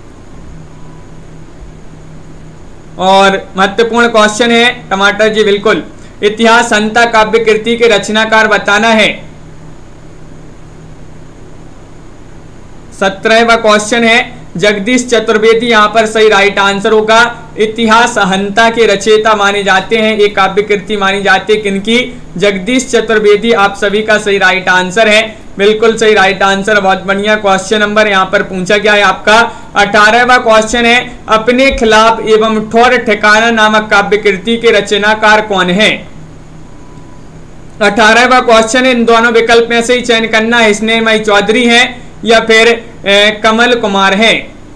और महत्वपूर्ण क्वेश्चन है टमाटर जी, बिल्कुल। इतिहास हंता काव्य कृति के रचनाकार बताना है। सत्रहवां क्वेश्चन है, जगदीश चतुर्वेदी यहाँ पर सही राइट आंसर होगा। इतिहास हंता के रचयिता माने जाते हैं, एक काव्य कृति मानी जाती है किनकी, जगदीश चतुर्वेदी। आप सभी का सही राइट आंसर है, बिल्कुल सही राइट आंसर, बहुत बढ़िया। क्वेश्चन नंबर यहाँ पर पूछा गया है आपका अठारहवां क्वेश्चन है, अपने खिलाफ एवं ठौर ठिकाना नामक काव्य कृति के रचनाकार कौन है। अठारहवां क्वेश्चन है, इन दोनों विकल्प में से ही चयन करना है, स्नेहमयी चौधरी है या फिर ए, कमल कुमार है।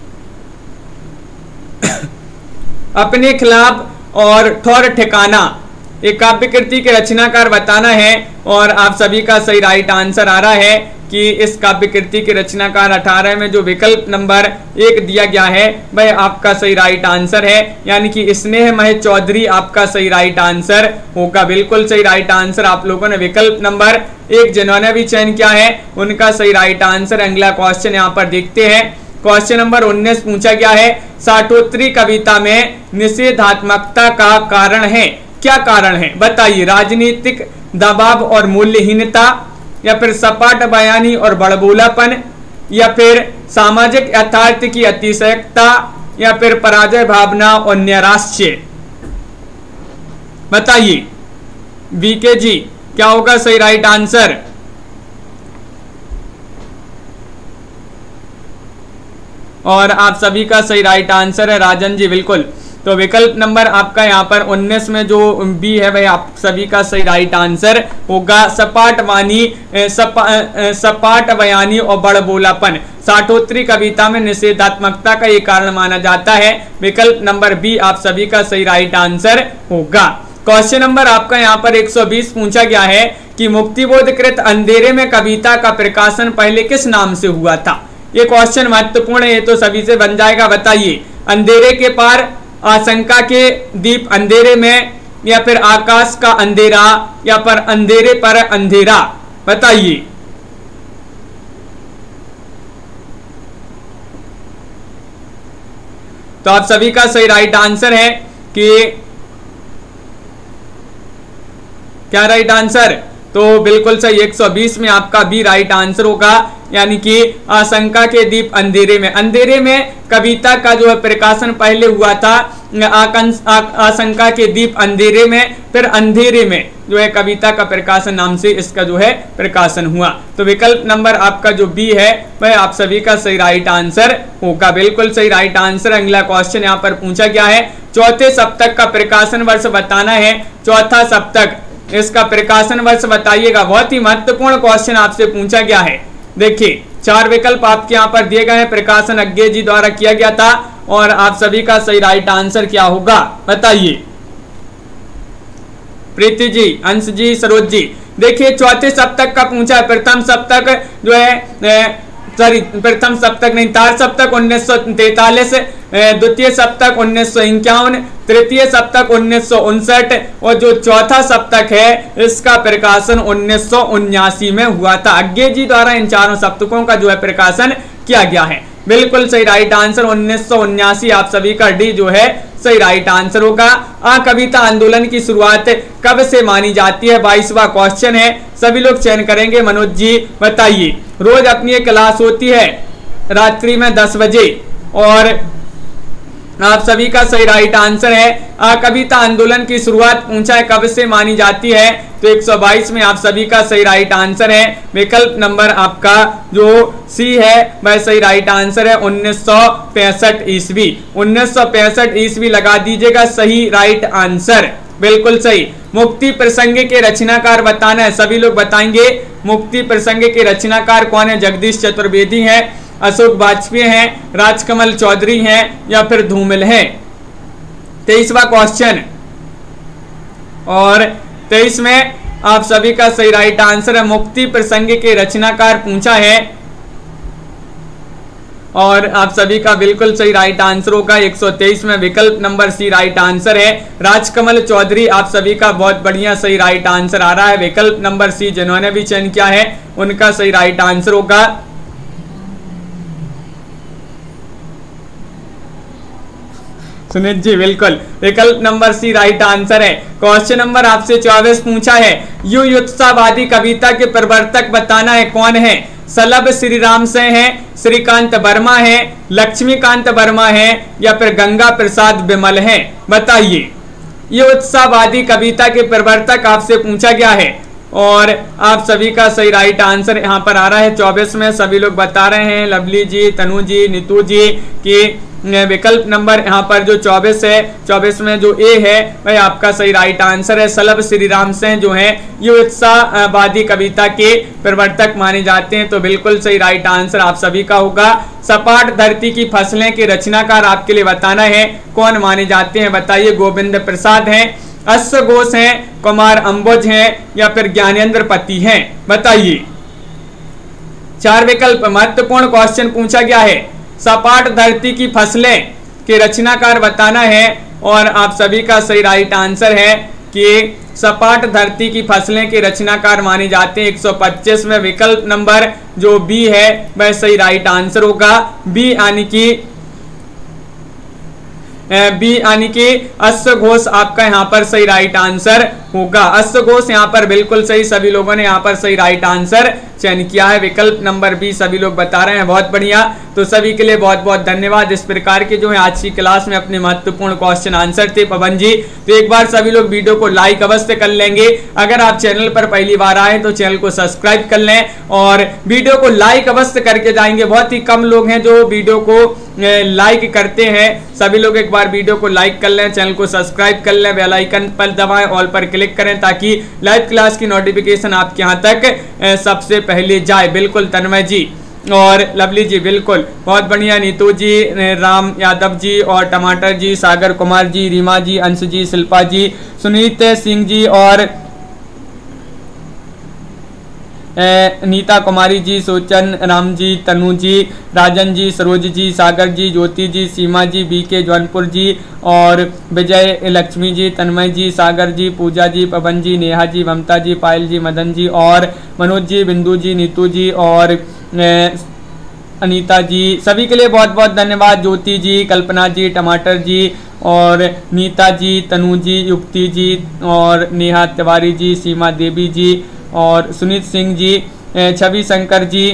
अपने खिलाफ और ठौर ठिकाना एक काव्य कृति के रचनाकार बताना है और आप सभी का सही राइट आंसर आ रहा है कि इस काव्य कृति के रचनाकार अठारह में जो विकल्प नंबर एक दिया गया है वह आपका सही राइट आंसर है, यानी कि स्नेहमय चौधरी आपका सही राइट आंसर होगा। बिल्कुल सही राइट आंसर आप लोगों ने विकल्प नंबर एक जिन्होंने भी चयन किया है उनका सही राइट आंसर। अगला क्वेश्चन यहाँ पर देखते हैं। क्वेश्चन नंबर उन्नीस पूछा गया है, साठोत्तरी कविता में निषेधात्मकता का कारण है, क्या कारण है बताइए। राजनीतिक दबाव और मूल्यहीनता या फिर सपाट बयानी और बड़बोलापन या फिर सामाजिक यथार्थ की अतिशयकता या फिर पराजय भावना और नैराश्य, बताइए। बीके जी क्या होगा सही राइट आंसर। और आप सभी का सही राइट आंसर है राजन जी, बिल्कुल। तो विकल्प नंबर आपका यहाँ पर उन्नीस में जो बी है वह आप सभी का सही राइट आंसर होगा। सपाट वाणी सपा, सपाट बयानी और बड़बोलापन साठोत्तरी कविता में निषेधात्मकता का ये कारण माना जाता है। विकल्प नंबर बी आप सभी का सही राइट आंसर होगा। क्वेश्चन नंबर आपका यहाँ पर एक सौ बीस पूछा गया है कि मुक्तिबोधकृत अंधेरे में कविता का प्रकाशन पहले किस नाम से हुआ था। ये क्वेश्चन महत्वपूर्ण है, ये तो सभी से बन जाएगा, बताइए। अंधेरे के पार, आशंका के दीप, अंधेरे में या फिर आकाश का अंधेरा या पर अंधेरे पर अंधेरा, बताइए। तो आप सभी का सही राइट आंसर है कि क्या राइट आंसर, तो बिल्कुल सही एक सौ बीस में आपका बी राइट आंसर होगा, यानी कि आशंका के दीप अंधेरे में। अंधेरे में कविता का जो है प्रकाशन पहले हुआ था आशंका के दीप अंधेरे में, फिर अंधेरे में जो है कविता का प्रकाशन नाम से इसका जो है प्रकाशन हुआ। तो विकल्प नंबर आपका जो बी है वह आप सभी का सही राइट आंसर होगा, बिल्कुल सही राइट आंसर। अगला क्वेश्चन यहाँ पर पूछा गया है, चौथे सप्तक का प्रकाशन वर्ष बताना है। चौथा सप्तक, इसका प्रकाशन वर्ष बताइएगा। बहुत ही महत्वपूर्ण क्वेश्चन आपसे पूछा गया है। देखिए चार विकल्प आपके यहाँ पर दिए गए हैं, प्रकाशन अज्ञे जी द्वारा किया गया था, और आप सभी का सही राइट आंसर क्या होगा बताइए। प्रीति जी, अंश जी, सरोज जी, देखिए चौथे सप्तक का पूछा है। प्रथम सप्तक जो है सॉरी प्रथम सप्तक नहीं, तार सप्तक उन्नीस सौ तैतालीस, द्वितीय सप्तक उन्नीस सौ इक्यावन, तृतीय सप्तक उन्नीस सौ उनसठ, और जो चौथा सप्तक है इसका प्रकाशन उन्नीस सौ उन्यासी में हुआ था। अज्ञे जी द्वारा इन चारों सप्तकों का जो है प्रकाशन किया गया है। बिल्कुल सही राइट आंसर उन्नीस सौ उन्यासी, आप सभी का डी जो है सही राइट आंसर होगा। आ कविता आंदोलन की शुरुआत कब से मानी जाती है, बाईसवां क्वेश्चन है, सभी लोग चयन करेंगे। मनोज जी बताइए। रोज अपनी एक क्लास होती है रात्रि में दस बजे, और आप सभी का सही राइट आंसर है। आ कविता आंदोलन की शुरुआत पूछा है कब से मानी जाती है, तो एक सौ बाईस में आप सभी का सही राइट आंसर है। विकल्प नंबर आपका जो सी है वह सही राइट आंसर है, उन्नीस सौ पैंसठ ईस्वी। उन्नीस सौ पैंसठ ईस्वी लगा दीजिएगा सही राइट आंसर, बिल्कुल सही। मुक्ति प्रसंग के रचनाकार बताना है, सभी लोग बताएंगे। मुक्ति प्रसंग के रचनाकार कौन है, जगदीश चतुर्वेदी हैं, अशोक वाजपेयी हैं, राजकमल चौधरी हैं, या फिर धूमिल हैं। तेईसवां क्वेश्चन, और तेईस में आप सभी का सही राइट आंसर है। मुक्ति प्रसंग के रचनाकार पूछा है, और आप सभी का बिल्कुल सही राइट आंसर होगा। एक सौ तेईस में विकल्प नंबर सी राइट आंसर है। राजकमल चौधरी, आप सभी का बहुत बढ़िया सही राइट आंसर आ रहा है। विकल्प नंबर सी जिन्होंने भी चयन किया है उनका सही राइट आंसर होगा। सुनीत जी बिल्कुल, विकल्प नंबर सी राइट आंसर है। क्वेश्चन नंबर आपसे चौबीस पूछा है, युयुत्सावादी कविता के प्रवर्तक बताना है, कौन है। सलभ श्रीराम से हैं, श्रीकांत वर्मा है, लक्ष्मीकांत वर्मा है, या फिर गंगा प्रसाद विमल हैं, बताइए। ये उत्साहवादी कविता के प्रवर्तक आपसे पूछा गया है, और आप सभी का सही राइट आंसर यहाँ पर आ रहा है। चौबीस में सभी लोग बता रहे हैं, लवली जी, तनु जी, नीतू जी, की विकल्प नंबर यहाँ पर जो चौबीस है, चौबीस में जो ए है वह आपका सही राइट आंसर है। सलभ श्रीराम से जो है ये उत्साहवादी कविता के प्रवर्तक माने जाते हैं, तो बिल्कुल सही राइट आंसर आप सभी का होगा। सपाट धरती की फसलें के रचनाकार आपके लिए बताना है, कौन माने जाते हैं, बताइए। गोविंद प्रसाद हैं, अश्व घोष हैं, कुमार अंबुज हैं, या फिर ज्ञानेंद्र पति हैं, बताइए। चार विकल्प, महत्वपूर्ण क्वेश्चन पूछा गया है। सपाट धरती की फसलें के रचनाकार बताना है, और आप सभी का सही राइट आंसर है कि सपाट धरती की फसलें के रचनाकार माने जाते हैं। एक सौ पच्चीस में विकल्प नंबर जो बी है वह सही राइट आंसर होगा। बी यानी कि बी यानी कि अश्व घोष आपका यहाँ पर सही राइट आंसर होगा। अश्व घोष यहाँ पर बिल्कुल सही, सभी लोगों ने यहाँ पर सही राइट आंसर चयन किया है। विकल्प नंबर बी सभी लोग बता रहे हैं, बहुत बढ़िया। तो सभी के लिए बहुत बहुत धन्यवाद। इस प्रकार के जो है आज की क्लास में अपने महत्वपूर्ण क्वेश्चन आंसर थे पवन जी। तो एक बार सभी लोग वीडियो को लाइक अवश्य कर लेंगे। अगर आप चैनल पर पहली बार आए तो चैनल को सब्सक्राइब कर लें, और वीडियो को लाइक अवश्य करके जाएंगे। बहुत ही कम लोग हैं जो वीडियो को लाइक करते हैं, सभी लोग एक बार वीडियो को लाइक कर लें, चैनल को सब्सक्राइब कर लें, बेल आइकन पर दबाएं, ऑल पर क्लिक करें, ताकि लाइव क्लास की नोटिफिकेशन आपके यहाँ तक सबसे पहले जाए। बिल्कुल तन्मय जी और लवली जी, बिल्कुल बहुत बढ़िया। नीतू जी, राम यादव जी, और टमाटर जी, सागर कुमार जी, रीमा जी, अंश जी, शिल्पा जी, सुनीत सिंह जी, और नीता कुमारी जी, सोचन राम जी, तनु जी, राजन जी, सरोज जी, सागर जी, ज्योति जी, सीमा जी, बी के जौनपुर जी, और विजय लक्ष्मी जी, तन्मय जी, सागर जी, पूजा जी, पवन जी, नेहा जी, ममता जी, पायल जी, मदन जी, और मनोज जी, बिंदु जी, नीतू जी, और अनीता जी, सभी के लिए बहुत बहुत धन्यवाद। ज्योति जी, कल्पना जी, टमाटर जी, और नीता जी, तनु जी, युक्ति जी, और नेहा तिवारी जी, सीमा देवी जी, और सुनीत सिंह जी, छवि शंकर जी,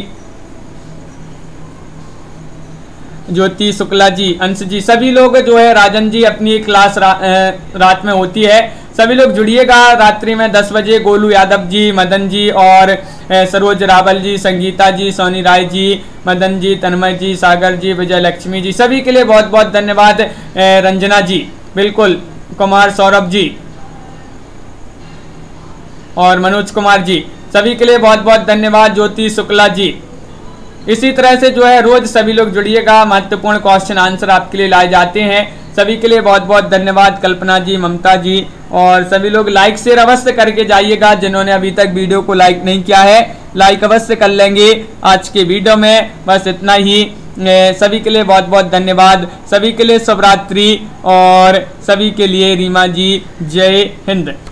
ज्योति शुक्ला जी, अंश जी, सभी लोग जो है, राजन जी अपनी क्लास रा, रात में होती है, सभी लोग जुड़िएगा रात्रि में दस बजे। गोलू यादव जी, मदन जी और सरोज रावल जी, संगीता जी, सोनी राय जी, मदन जी, तन्मय जी, सागर जी, विजय लक्ष्मी जी, सभी के लिए बहुत बहुत धन्यवाद। रंजना जी, बिल्कुल, कुमार सौरभ जी और मनोज कुमार जी, सभी के लिए बहुत बहुत धन्यवाद। ज्योति शुक्ला जी, इसी तरह से जो है रोज सभी लोग जुड़िएगा, महत्वपूर्ण क्वेश्चन आंसर आपके लिए लाए जाते हैं। सभी के लिए बहुत बहुत धन्यवाद। कल्पना जी, ममता जी और सभी लोग लाइक शेयर अवश्य करके जाइएगा। जिन्होंने अभी तक वीडियो को लाइक नहीं किया है, लाइक अवश्य कर लेंगे आज के वीडियो में। बस इतना ही, सभी के लिए बहुत बहुत धन्यवाद। सभी के लिए शुभ रात्रि और सभी के लिए रीमा जी, जय हिंद।